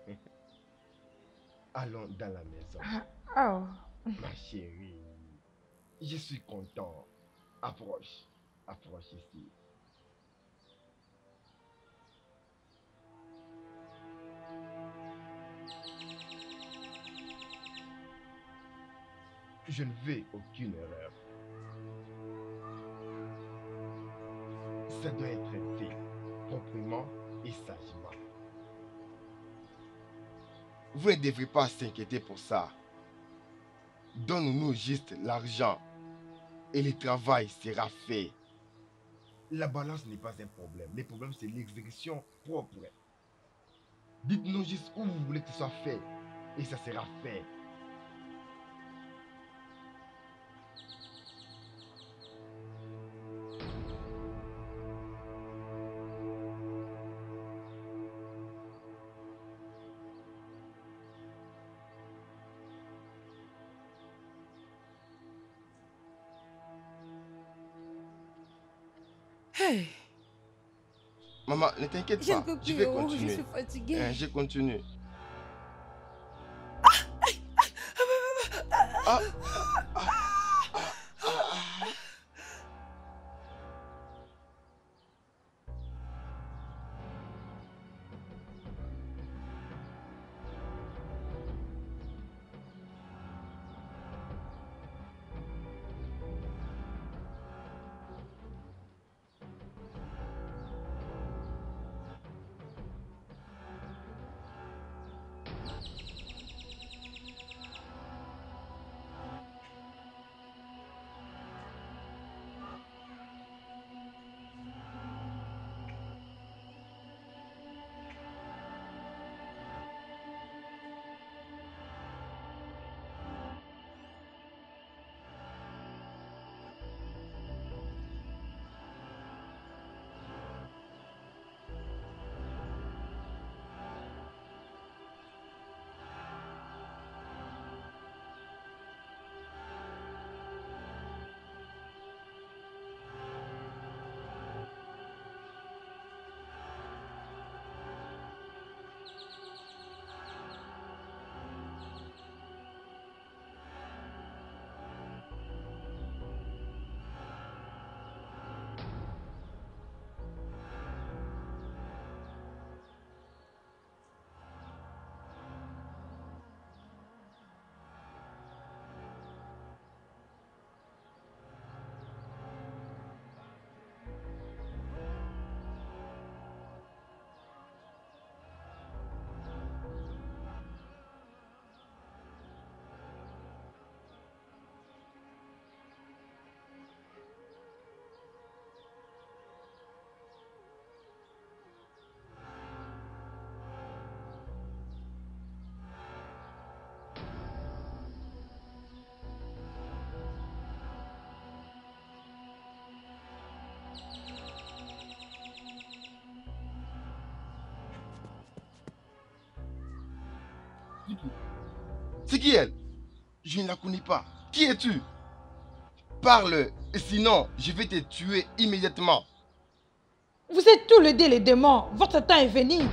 Allons dans la maison. Oh. Ma chérie, je suis content. Approche, approche ici. Je ne veux aucune erreur. Ça doit être fait proprement et sagement. Vous ne devrez pas s'inquiéter pour ça. Donne-nous juste l'argent et le travail sera fait. La balance n'est pas un problème. Le problème, c'est l'exécution propre. Dites-nous juste où vous voulez que ce soit fait et ça sera fait. Hey. Maman, ne t'inquiète Je pas. ne peux plus, Je vais oh, continuer. je suis fatiguée. Hein, je continue. Ah. C'est qui elle? Je ne la connais pas. Qui es-tu? Parle, sinon je vais te tuer immédiatement. Vous êtes tous les deux les démons. Votre temps est venu.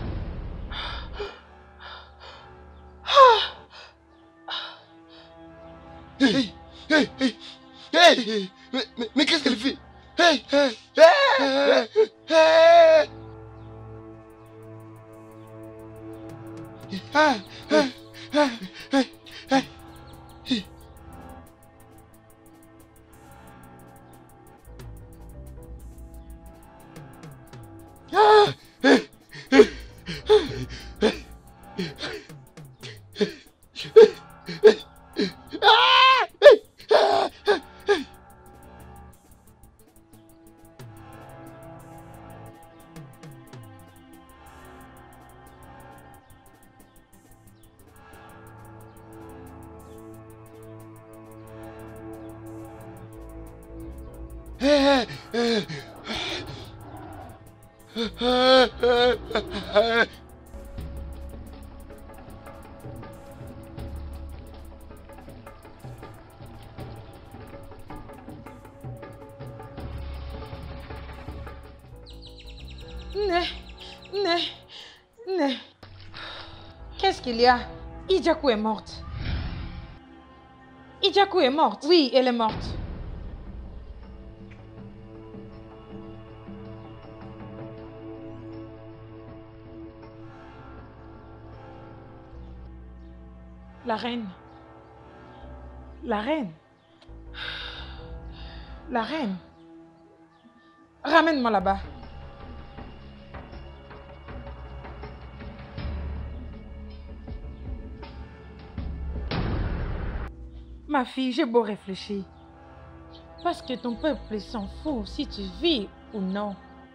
Hey, hey, hey, hey, hey, mais, mais, mais qu'est-ce qu'elle fait? Hey, hey, hey, hey, hey, hey, hey, hey, hey. Né, Né, Né. Qu'est-ce qu'il y a? Ijaku est morte. Ijaku est morte. Oui, elle est morte. La reine. La reine. La reine. Ramène-moi là-bas. Ma fille, j'ai beau réfléchir. Parce que ton peuple s'en fout si tu vis ou non.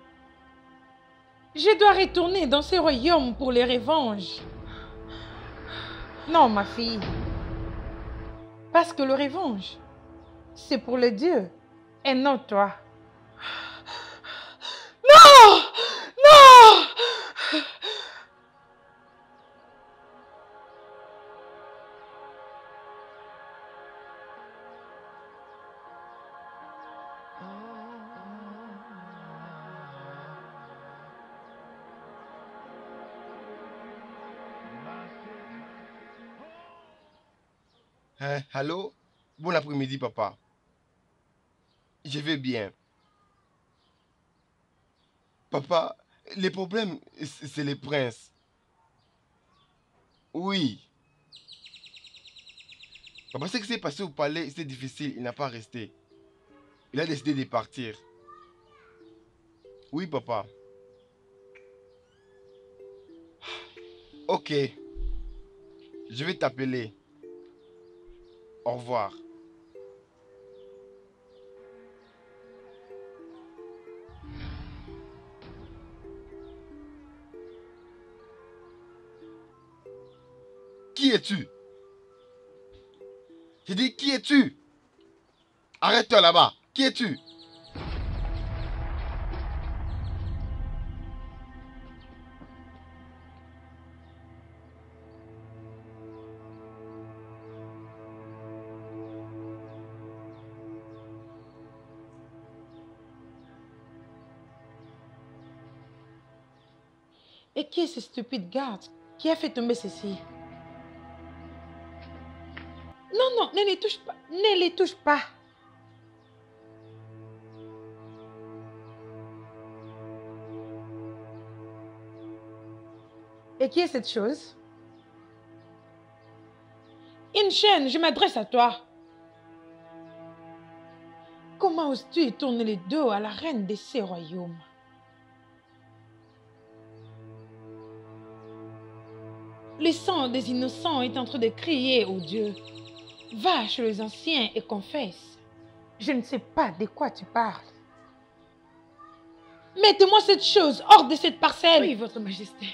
Je dois retourner dans ce royaume pour les revanches. Non, ma fille. Parce que le revanche, c'est pour les dieux et non toi. Non! Non! Hein, allô? Bon après-midi, papa. Je vais bien. Papa, les problèmes, c'est les princes. Oui. Papa, ce qui s'est passé au palais, c'est difficile. Il n'a pas resté. Il a décidé de partir. Oui, papa. Ok. Je vais t'appeler. Au revoir. Qui es-tu? J'ai dit, qui es-tu? Arrête-toi là-bas. Qui es-tu? Et qui est ce stupide garde qui a fait tomber ceci? Non, non, ne les touche pas. Ne les touche pas. Et qui est cette chose? Une chaîne, je m'adresse à toi. Comment oses-tu tourner le dos à la reine de ces royaumes? Le sang des innocents est en train de crier au Dieu. Va chez les anciens et confesse. Je ne sais pas de quoi tu parles. Mettez-moi cette chose hors de cette parcelle. Oui, votre majesté.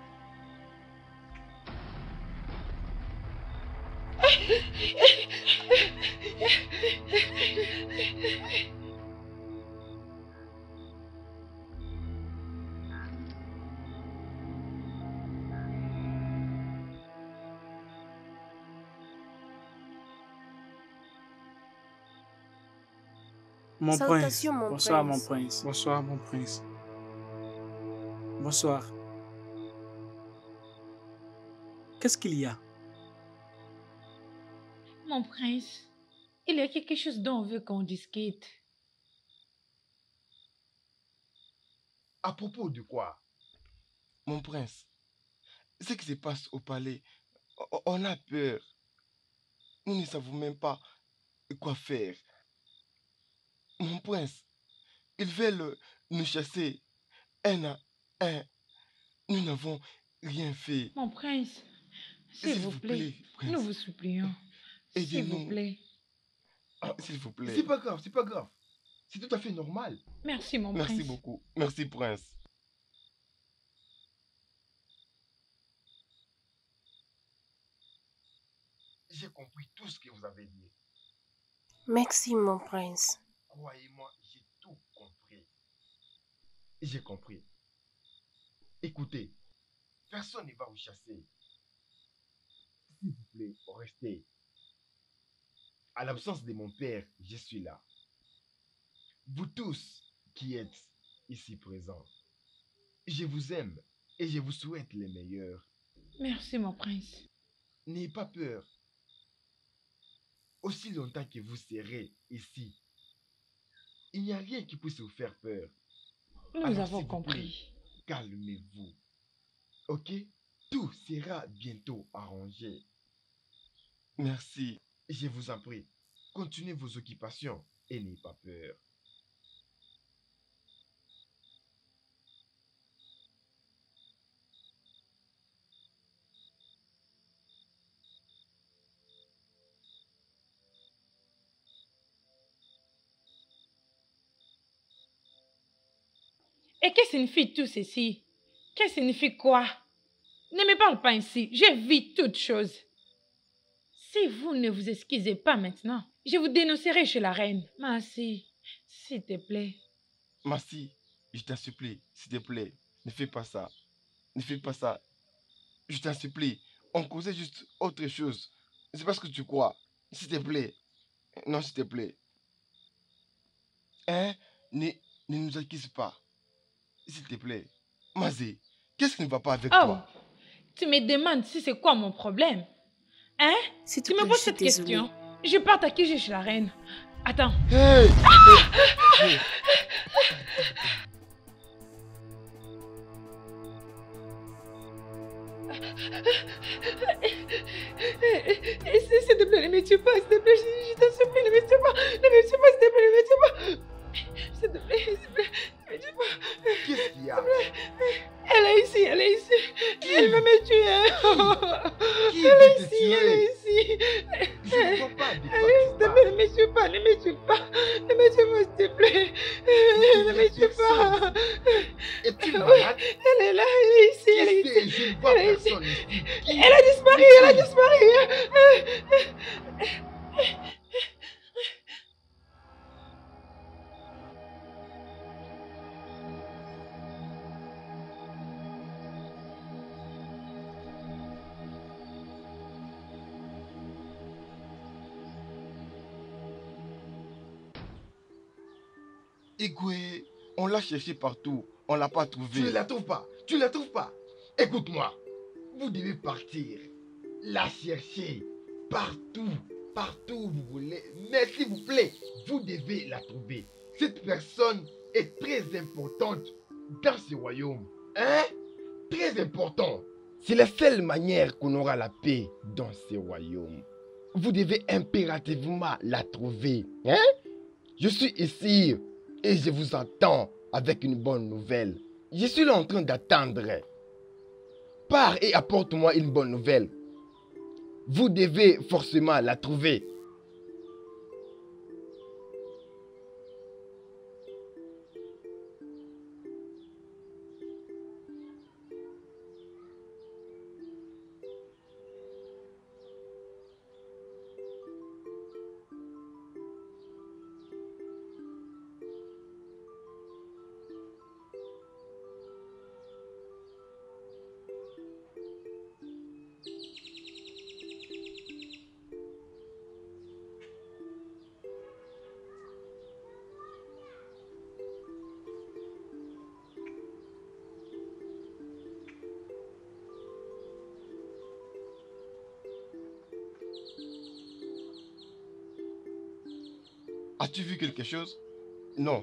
Mon prince. Salutations, mon Bonsoir, prince. mon prince. Bonsoir, mon prince. Bonsoir. Qu'est-ce qu'il y a? Mon prince, il y a quelque chose dont on veut qu'on discute. À propos de quoi? Mon prince, ce qui se passe au palais, o- on a peur. nous ne savons même pas quoi faire. Mon prince, ils veulent nous chasser un à un. Nous n'avons rien fait. Mon prince, s'il vous plaît, prince, nous vous supplions. S'il vous aidez-nous. plaît. Ah, s'il vous plaît. C'est pas grave, c'est pas grave. C'est tout à fait normal. Merci, mon Merci prince. beaucoup. Merci, prince. J'ai compris tout ce que vous avez dit. Merci, mon prince. Croyez-moi, j'ai tout compris. J'ai compris. Écoutez, personne ne va vous chasser. S'il vous plaît, restez. À l'absence de mon père, je suis là. Vous tous qui êtes ici présents, je vous aime et je vous souhaite le meilleur. Merci, mon prince. N'ayez pas peur. Aussi longtemps que vous serez ici, il n'y a rien qui puisse vous faire peur. Nous Alors, avons s'il vous plaît, compris. calmez-vous. Ok? Tout sera bientôt arrangé. Merci. Je vous en prie, continuez vos occupations et n'ayez pas peur. Et que signifie tout ceci? Que signifie quoi? Ne me parle pas ainsi. Je vis toutes choses. Si vous ne vous excusez pas maintenant, je vous dénoncerai chez la reine. Merci, s'il te plaît. Merci. Je t'en supplie. S'il te plaît. Ne fais pas ça. Ne fais pas ça. Je t'en supplie. On causait juste autre chose. C'est pas ce que tu crois. S'il te plaît. Non, s'il te plaît. Hein? Ne, ne nous accuse pas. S'il te plaît. Mazé, qu'est-ce qui ne va pas avec Oh, toi? tu me demandes si c'est quoi mon problème? Hein? S'il te Tu me plaît, poses je suis cette désolée. question. Je parte à qui j'ai chez la reine. Attends. Hey! Hey! S'il te plaît, ne me tue pas, s'il te plaît, je, je t'en supplie, ne me tue pas, ne me tue pas, s'il te plaît, ne me tue pas. S'il te plaît, s'il te plaît, ne me tue pas. Qu'est-ce qu'il y a? Elle est ici, elle est ici. Elle veut me tuer. Qui Elle veut est te ici, elle est tuer? ici. Je ne vois pas de quoi S'il tu te plaît, parles. ne me tue pas, ne me tue pas. Ne me tue pas, s'il te plaît. Ne me tue pas. Es-tu malade? Elle est là, elle est ici, elle est Qui c'est? ici. Je ne vois Elle est ici. personne ici. Qui? Elle a disparu, elle a disparu. Igwe, on l'a cherché partout. On l'a pas trouvé. Tu ne la trouves pas. Tu ne la trouves pas. Écoute-moi. Vous devez partir. La chercher. Partout. Partout où vous voulez. Mais s'il vous plaît, vous devez la trouver. Cette personne est très importante dans ce royaume. Hein? Très important. C'est la seule manière qu'on aura la paix dans ce royaume. Vous devez impérativement la trouver. Hein? Je suis ici et je vous attends avec une bonne nouvelle. Je suis là en train d'attendre. Pars et apporte-moi une bonne nouvelle. Vous devez forcément la trouver. As-tu vu quelque chose? Non.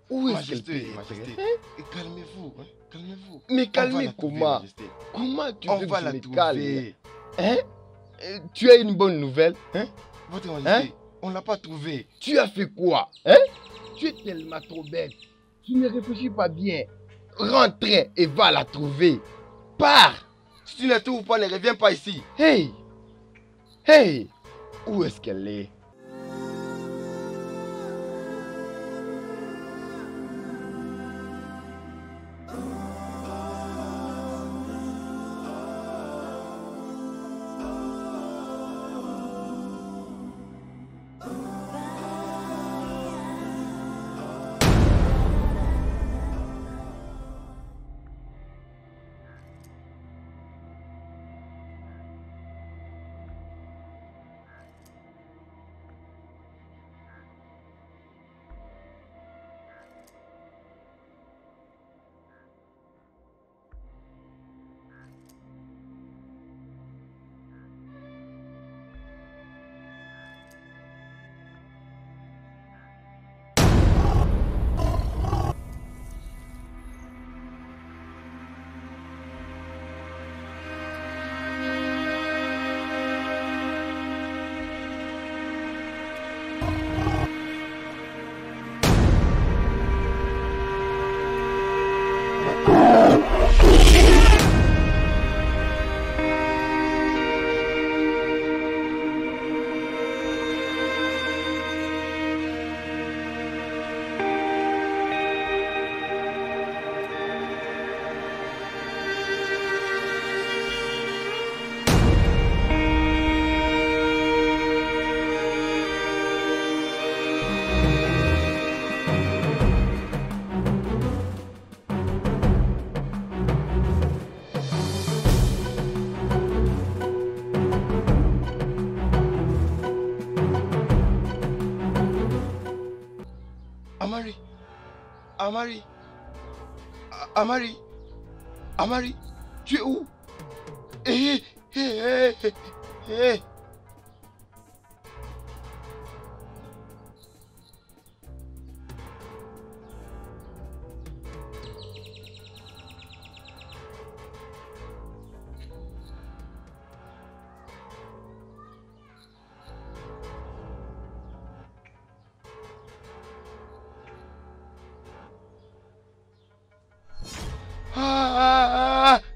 Où est-ce qu'elle Majesté, peut Majesté, être, hein? calmez-vous, hein, calmez-vous. Mais On va calmer la trouver, comment? Majesté. Comment tu On veux que va je la me trouver. calme? Hein? Euh, Tu as une bonne nouvelle, hein? Votre Majesté, on l'a pas trouvée. Tu as fait quoi? Hein? Tu es tellement trop bête. Tu ne réfléchis pas bien. Rentre et va la trouver. Pars! Si tu ne la trouves pas, ne reviens pas ici. Hey! Hey! Où est-ce qu'elle est? Amari, Amari, A- Amari, Amari, tu es où? Hé, hé, hé, hé, hé. Ah, ah, ah.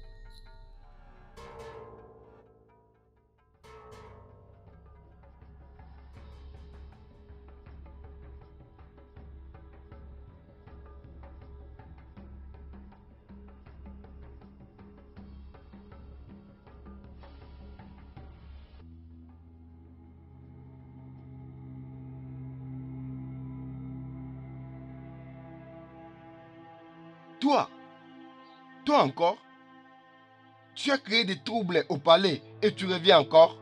Toi, toi encore, tu as créé des troubles au palais et tu reviens encore?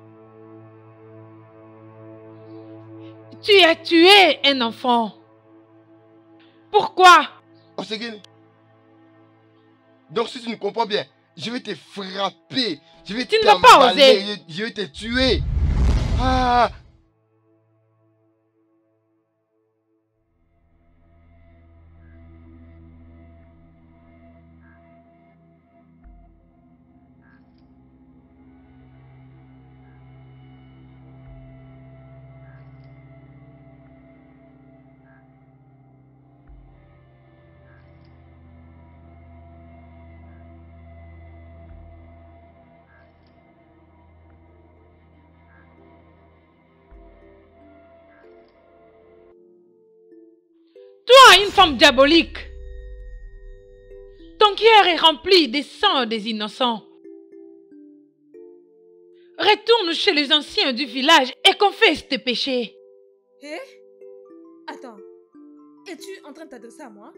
Tu as tué un enfant. Pourquoi? Osegene. Donc si tu ne comprends bien, je vais te frapper, je vais Tu ne vas pas t'emballer, oser. je, je vais te tuer. Ah. Toi, une femme diabolique. Ton cœur est rempli des sangs des innocents. Retourne chez les anciens du village et confesse tes péchés. Hé? Attends. Es-tu en train de t'adresser à moi?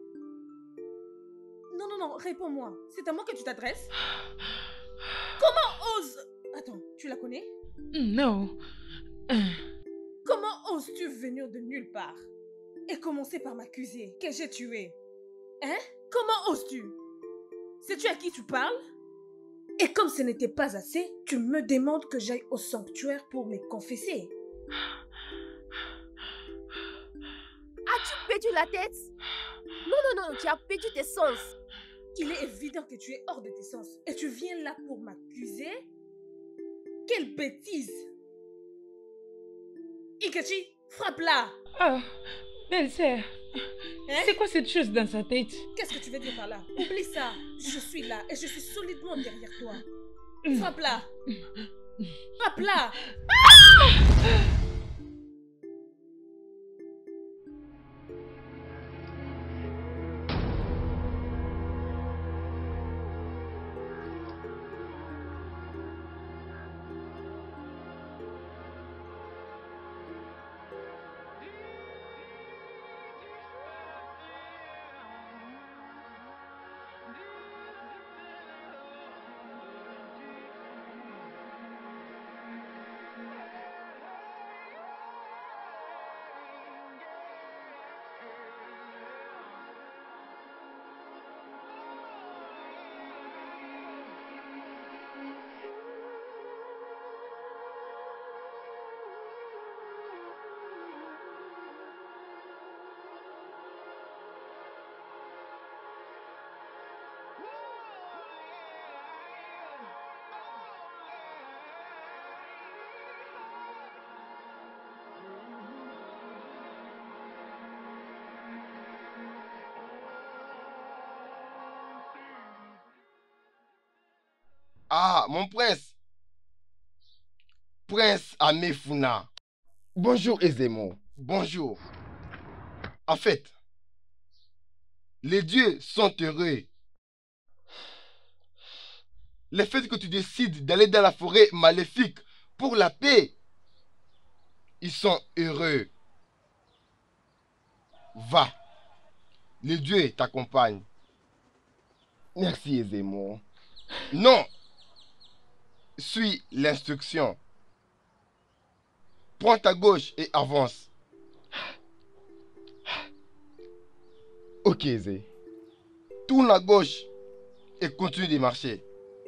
Non, non, non, réponds-moi. C'est à moi que tu t'adresses? Comment oses... Attends, tu la connais? Non. Comment oses-tu venir de nulle part et commencer par m'accuser que j'ai tué? Hein? Comment oses-tu? Sais-tu à qui tu parles? Et comme ce n'était pas assez, tu me demandes que j'aille au sanctuaire pour me confesser. As-tu perdu la tête? Non, non, non, tu as perdu tes sens. Il est évident que tu es hors de tes sens. Et tu viens là pour m'accuser? Quelle bêtise! Ikechi, frappe-la! Ah, belle-sœur, Hein? c'est quoi cette chose dans sa tête? Qu'est-ce que tu veux dire par là? Oublie ça. Je suis là et je suis solidement derrière toi. Mm. Frappe-la! Frappe-la! Ah, mon prince. Prince Amefuna. Bonjour, Ezemo. Bonjour. En fait, les dieux sont heureux. Le fait que tu décides d'aller dans la forêt maléfique pour la paix, ils sont heureux. Va. Les dieux t'accompagnent. Merci, Ezemo. Non. Suis l'instruction. Prends ta gauche et avance. Ok, Zé. Tourne à gauche et continue de marcher.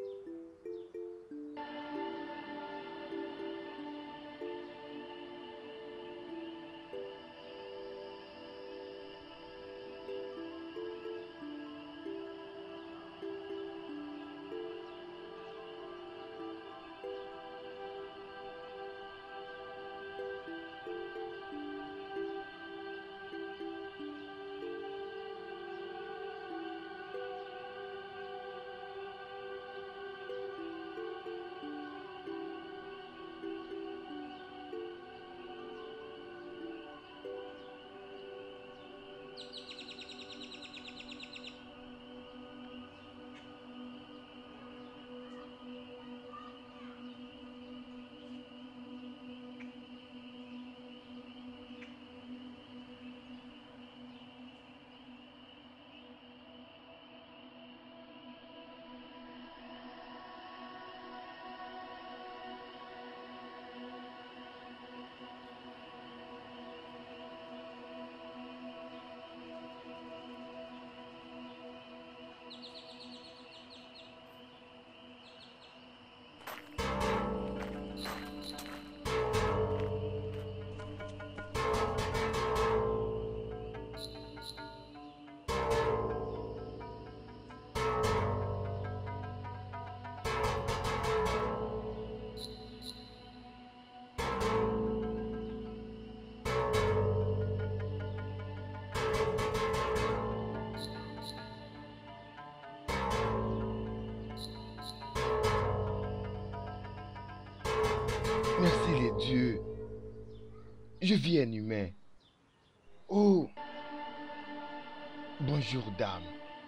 Merci les dieux. Je vis un humain. Oh. Bonjour, dame.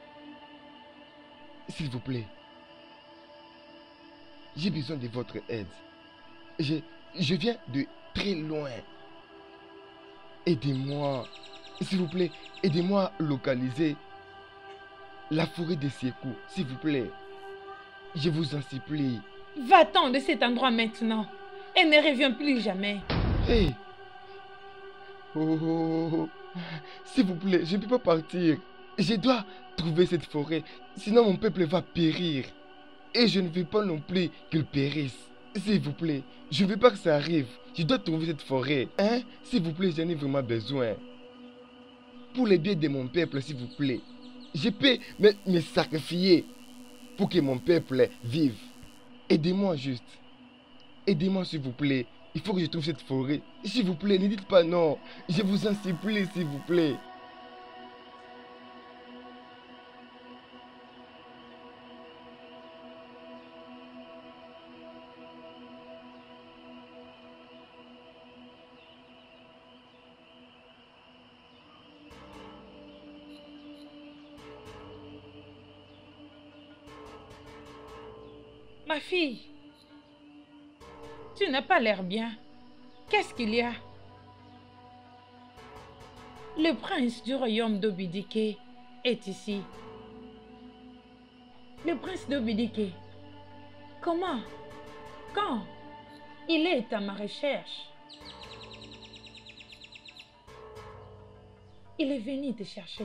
S'il vous plaît. J'ai besoin de votre aide. Je, je viens de très loin. Aidez-moi. S'il vous plaît, aidez-moi à localiser la forêt de Siekou. S'il vous plaît. Je vous en supplie. Va-t'en de cet endroit maintenant. Et ne reviens plus jamais. Hey. Oh, oh, oh. S'il vous plaît, je ne peux pas partir. Je dois trouver cette forêt. Sinon mon peuple va périr. Et je ne veux pas non plus qu'il périsse. S'il vous plaît, je ne veux pas que ça arrive. Je dois trouver cette forêt. Hein? S'il vous plaît, j'en ai vraiment besoin. pour le bien de mon peuple, s'il vous plaît. Je peux me, me sacrifier pour que mon peuple vive. Aidez-moi juste. Aidez-moi, s'il vous plaît. Il faut que je trouve cette forêt. S'il vous plaît, ne dites pas non. Je vous en supplie, s'il vous plaît. Ma fille, tu n'as pas l'air bien. Qu'est-ce qu'il y a? Le prince du royaume d'Obidike est ici. Le prince d'Obidike, comment? Quand? Il est à ma recherche. Il est venu te chercher.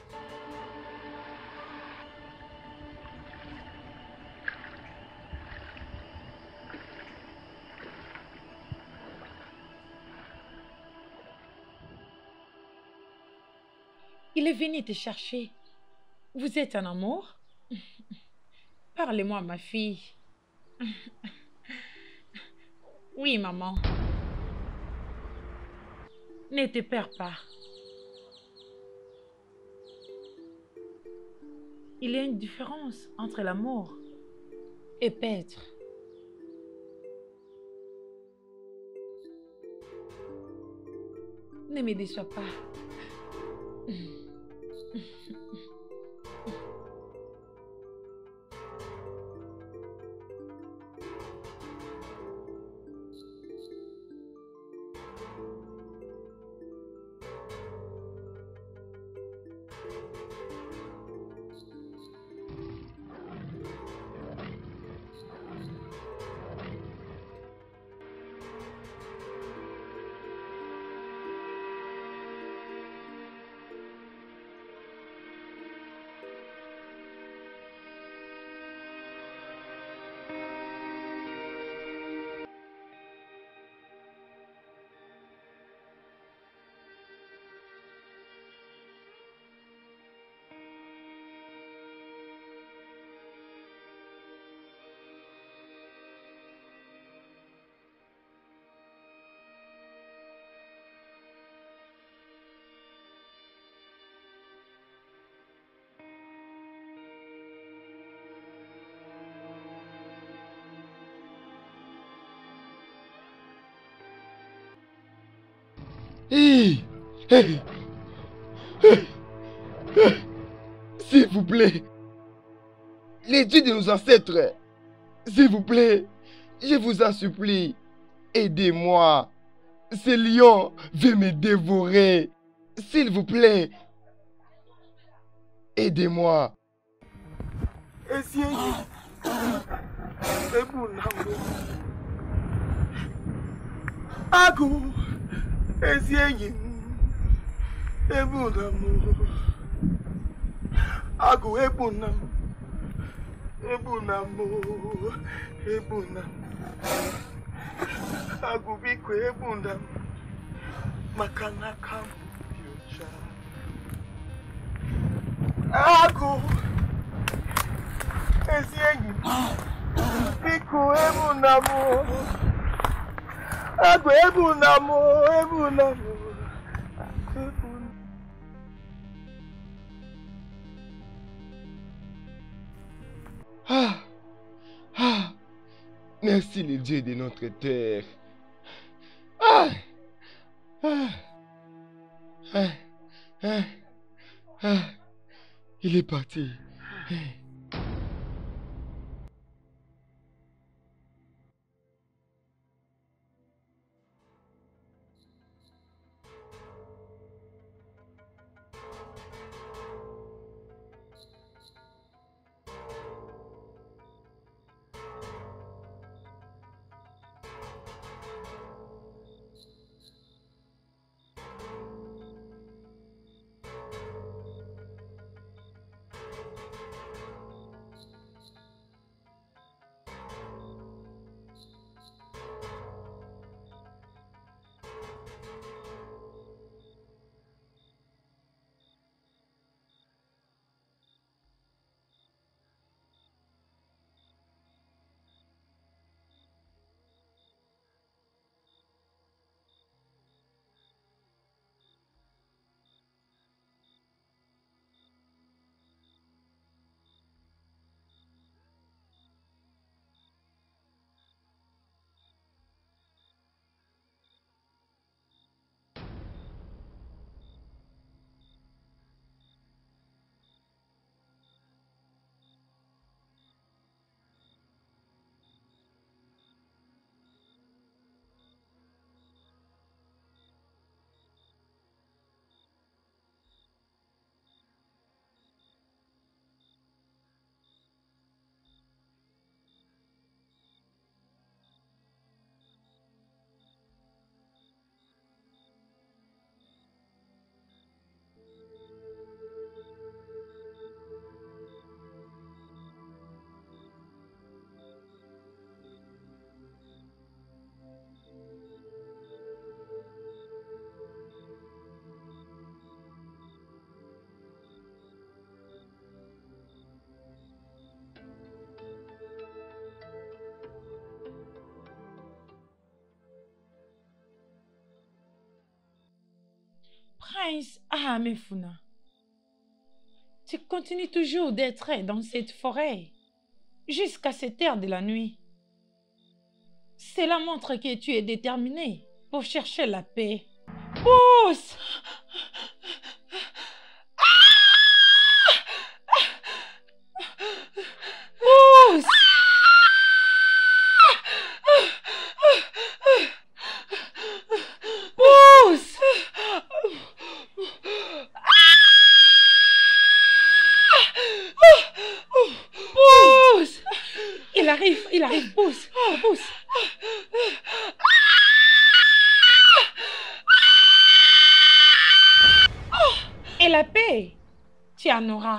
Il est venu te chercher. Vous êtes en amour? Parlez-moi, ma fille. Oui, maman. Ne te perds pas. Il y a une différence entre l'amour et paître. Ne me déçois pas. Hey, hey, hey, hey. S'il vous plaît, les dieux de nos ancêtres, s'il vous plaît, je vous en supplie, aidez-moi. Ce lion veut me dévorer. S'il vous plaît, aidez-moi. Agou, Ezieyin, Ebunamu, Agou, Ebunam, Ebunamu, Ebunam, Agou, Biko, Ebunam, Makanakam, Agou, Ezieyin, Biko, Ebunamu. Agou, Ebunamu, Ebunamu, Ebunamu. Ah, ah, merci les dieux de notre terre. Ah, ah, ah, ah, ah, il est parti. Prince Ahamefuna, tu continues toujours d'être dans cette forêt jusqu'à cette heure de la nuit. Cela montre que tu es déterminé pour chercher la paix. Pousse! Pousse! Pousse! Pousse! Il arrive, il arrive, pousse, pousse. Et la paix, tu en auras.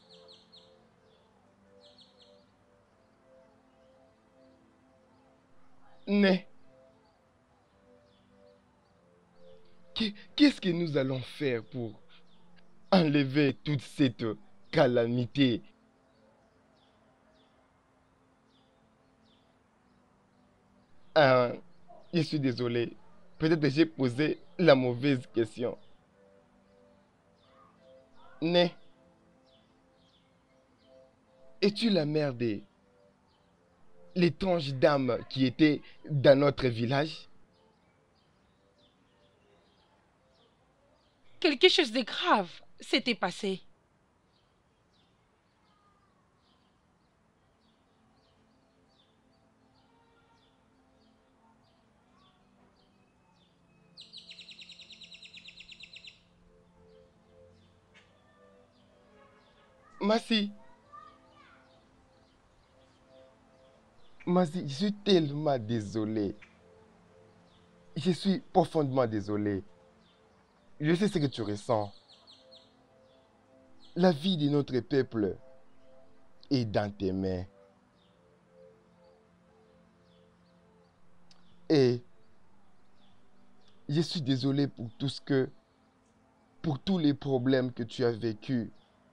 Mais qu'est-ce que nous allons faire pour enlever toute cette calamité? Euh, je suis désolé. Peut-être que j'ai posé la mauvaise question. Mais es-tu la mère de l'étrange dame qui était dans notre village? Quelque chose de grave s'était passé. Massi. Massi, je suis tellement désolé. Je suis profondément désolé. Je sais ce que tu ressens. La vie de notre peuple est dans tes mains. Et je suis désolé pour tout ce que, pour tous les problèmes que tu as vécus.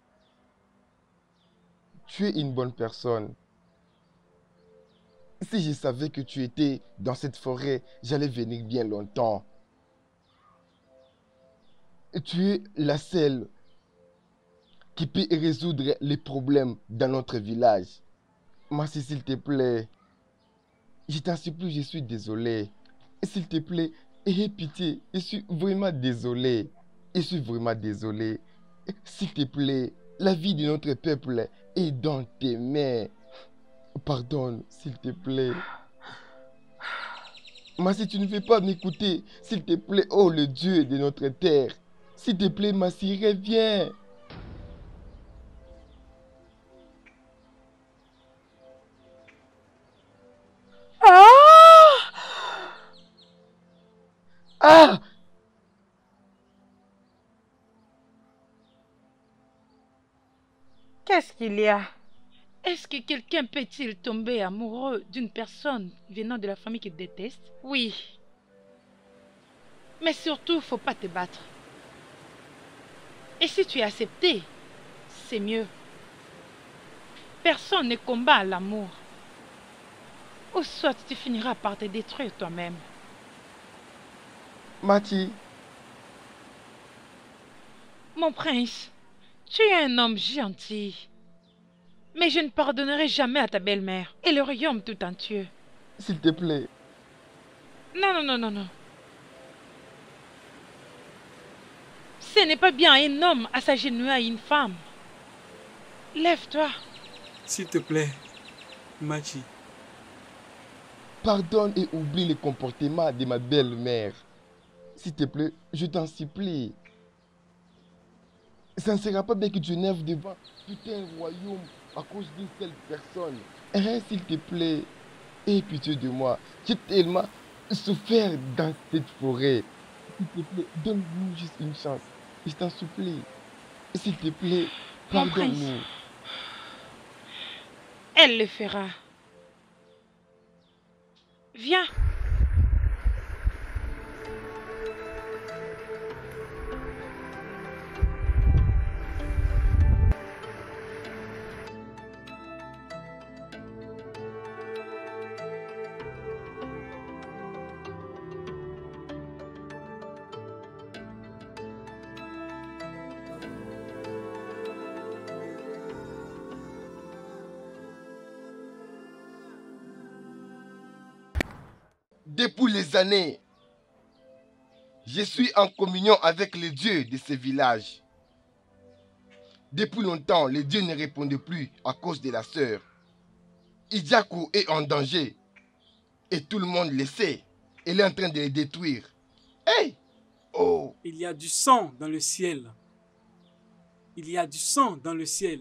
Tu es une bonne personne. Si je savais que tu étais dans cette forêt, j'allais venir bien longtemps. Tu es la seule qui peut résoudre les problèmes dans notre village. Massi, s'il te plaît, je t'en supplie, je suis désolé. S'il te plaît, aie pitié, je suis vraiment désolé. Je suis vraiment désolé. S'il te plaît, la vie de notre peuple est dans tes mains. Pardonne, s'il te plaît. Massi, tu ne veux pas m'écouter. S'il te plaît, oh le Dieu de notre terre. S'il te plaît, Massi, reviens. Ah! Ah! Qu'est-ce qu'il y a? Est-ce que quelqu'un peut-il tomber amoureux d'une personne venant de la famille qu'il déteste? Oui. Mais surtout, faut pas te battre. Et si tu es accepté, c'est mieux. Personne ne combat l'amour. Ou soit tu finiras par te détruire toi-même. Mati. Mon prince, tu es un homme gentil. Mais je ne pardonnerai jamais à ta belle-mère et le royaume tout entier. S'il te plaît. Non, non, non, non, non. Ce n'est pas bien un homme à s'agenouiller à une femme. Lève-toi. S'il te plaît, Machi. Pardonne et oublie le comportement de ma belle-mère. S'il te plaît, je t'en supplie. Ça ne sera pas bien que tu nerves devant tout un royaume à cause d'une seule personne. Hein, s'il te plaît, aie pitié de moi. J'ai tellement souffert dans cette forêt. S'il te plaît, donne-nous juste une chance. Je t'en supplie. S'il te plaît, pardonne-nous. Elle le fera. Viens. depuis les années, je suis en communion avec les dieux de ce village. Depuis longtemps, les dieux ne répondent plus à cause de la sœur. Ijaku est en danger. Et tout le monde le sait. Elle est en train de les détruire. Hey! Oh! Il y a du sang dans le ciel. Il y a du sang dans le ciel.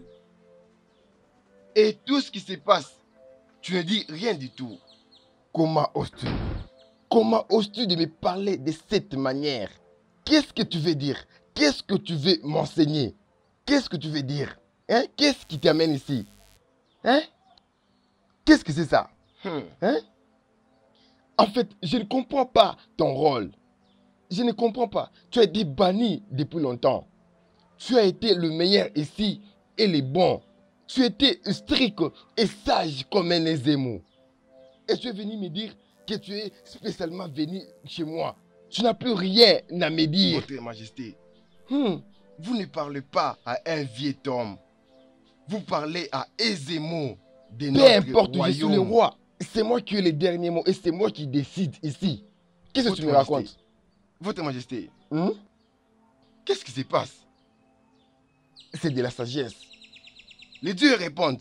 Et tout ce qui se passe, tu ne dis rien du tout. Comment oses-tu? Comment oses-tu de me parler de cette manière? Qu'est-ce que tu veux dire? Qu'est-ce que tu veux m'enseigner? Qu'est-ce que tu veux dire? Hein? Qu'est-ce qui t'amène ici? Hein? Qu'est-ce que c'est ça? Hmm. Hein? En fait, je ne comprends pas ton rôle. Je ne comprends pas. Tu as été banni depuis longtemps. Tu as été le meilleur ici et le bon. Tu étais strict et sage comme un Ezemo. Et tu es venu me dire que tu es spécialement venu chez moi. Tu n'as plus rien à me dire. Votre Majesté, hmm, vous ne parlez pas à un vieux homme. Vous parlez à Ezemo de notre royaume. Peu importe, je suis le roi. C'est moi qui ai les derniers mots et c'est moi qui décide ici. Qu'est-ce que tu me racontes? Votre Majesté, hmm? Qu'est-ce qui se passe? C'est de la sagesse. Les dieux répondent.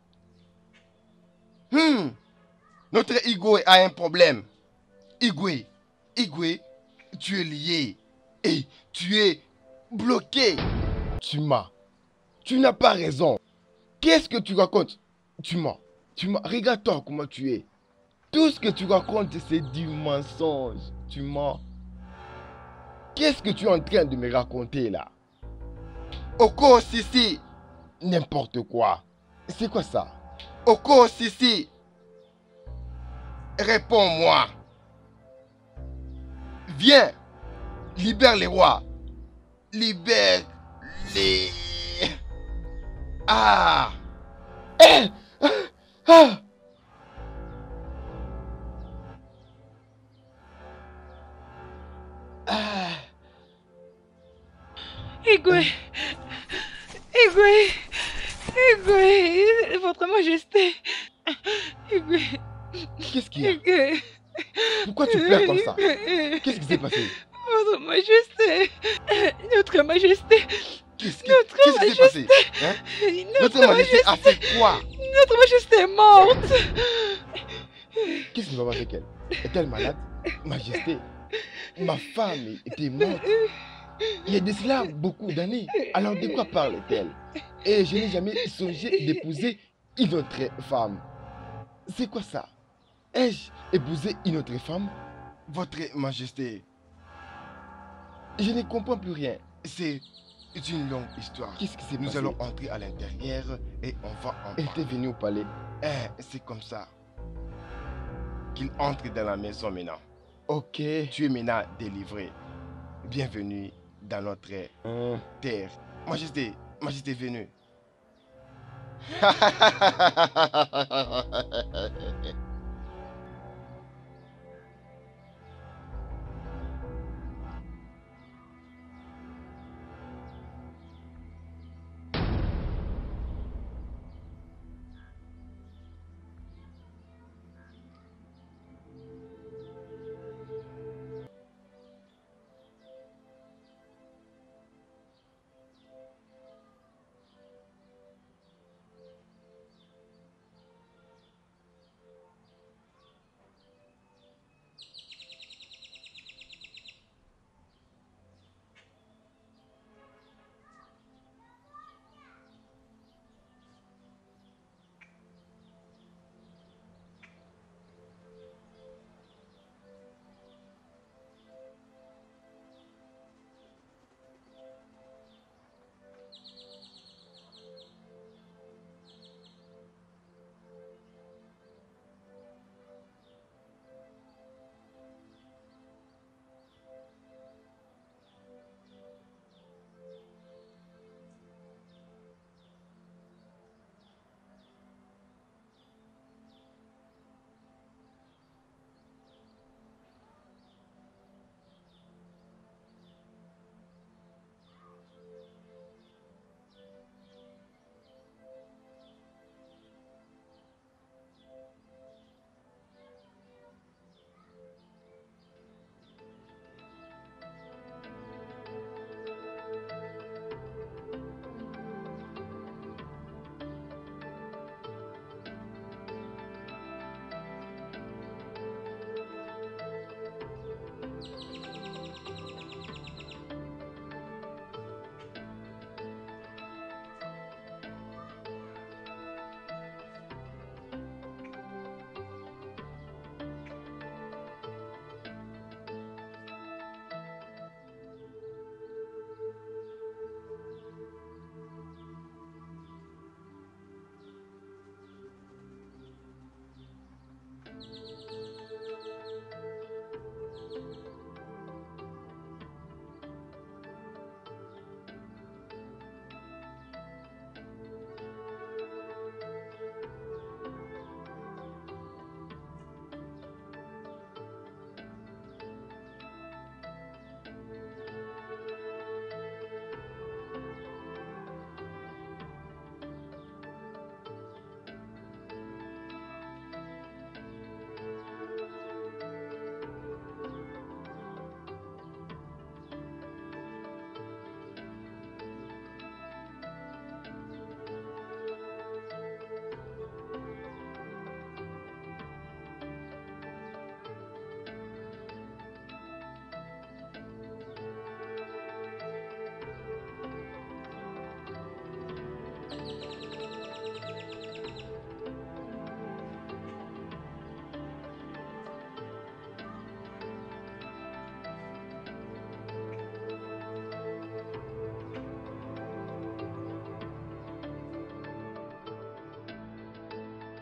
Hmm. Notre Igwe a un problème. Igwe, Igwe, tu es lié et tu es bloqué. Tu m'as. Tu n'as pas raison. Qu'est-ce que tu racontes? Tu m'as. Tu m'as. Regarde-toi comment tu es. Tout ce que tu racontes, c'est du mensonge. Tu mens. Qu'est-ce que tu es en train de me raconter là? Oko Sisi. N'importe quoi. C'est quoi ça? Oko Sisi. Réponds-moi. Viens. Libère les rois. Libère les... Ah. Eh. Ah. Ah. Igwe. Igwe. Igwe. Votre Majesté. Igwe. Qu'est-ce qu'il y a? Igwe. Pourquoi tu pleures comme ça? Qu'est-ce qui s'est passé? Votre Majesté. Notre Majesté. Qu'est-ce qui s'est passé? Hein? Notre, Notre Majesté a fait quoi? Notre Majesté est morte. Qu'est-ce qui va avec elle? Est-elle malade? Majesté, ma femme était morte. Il y a de cela beaucoup d'années. Alors de quoi parle-t-elle? Et je n'ai jamais songé d'épouser une autre femme. C'est quoi ça? Ai-je épousé une autre femme? Votre Majesté, je ne comprends plus rien. C'est une longue histoire. Qu'est-ce qui s'est passé? Nous allons entrer à l'intérieur et on va en parler. Elle était venue au palais. Eh, c'est comme ça qu'il entre dans la maison maintenant. Ok. Tu es maintenant délivré. Bienvenue dans notre hum. terre. Majesté, Majesté venue.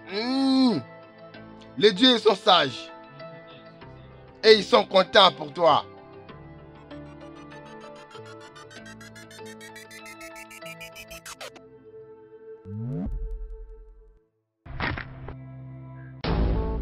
Mmh. Les dieux sont sages. Et ils sont contents pour toi.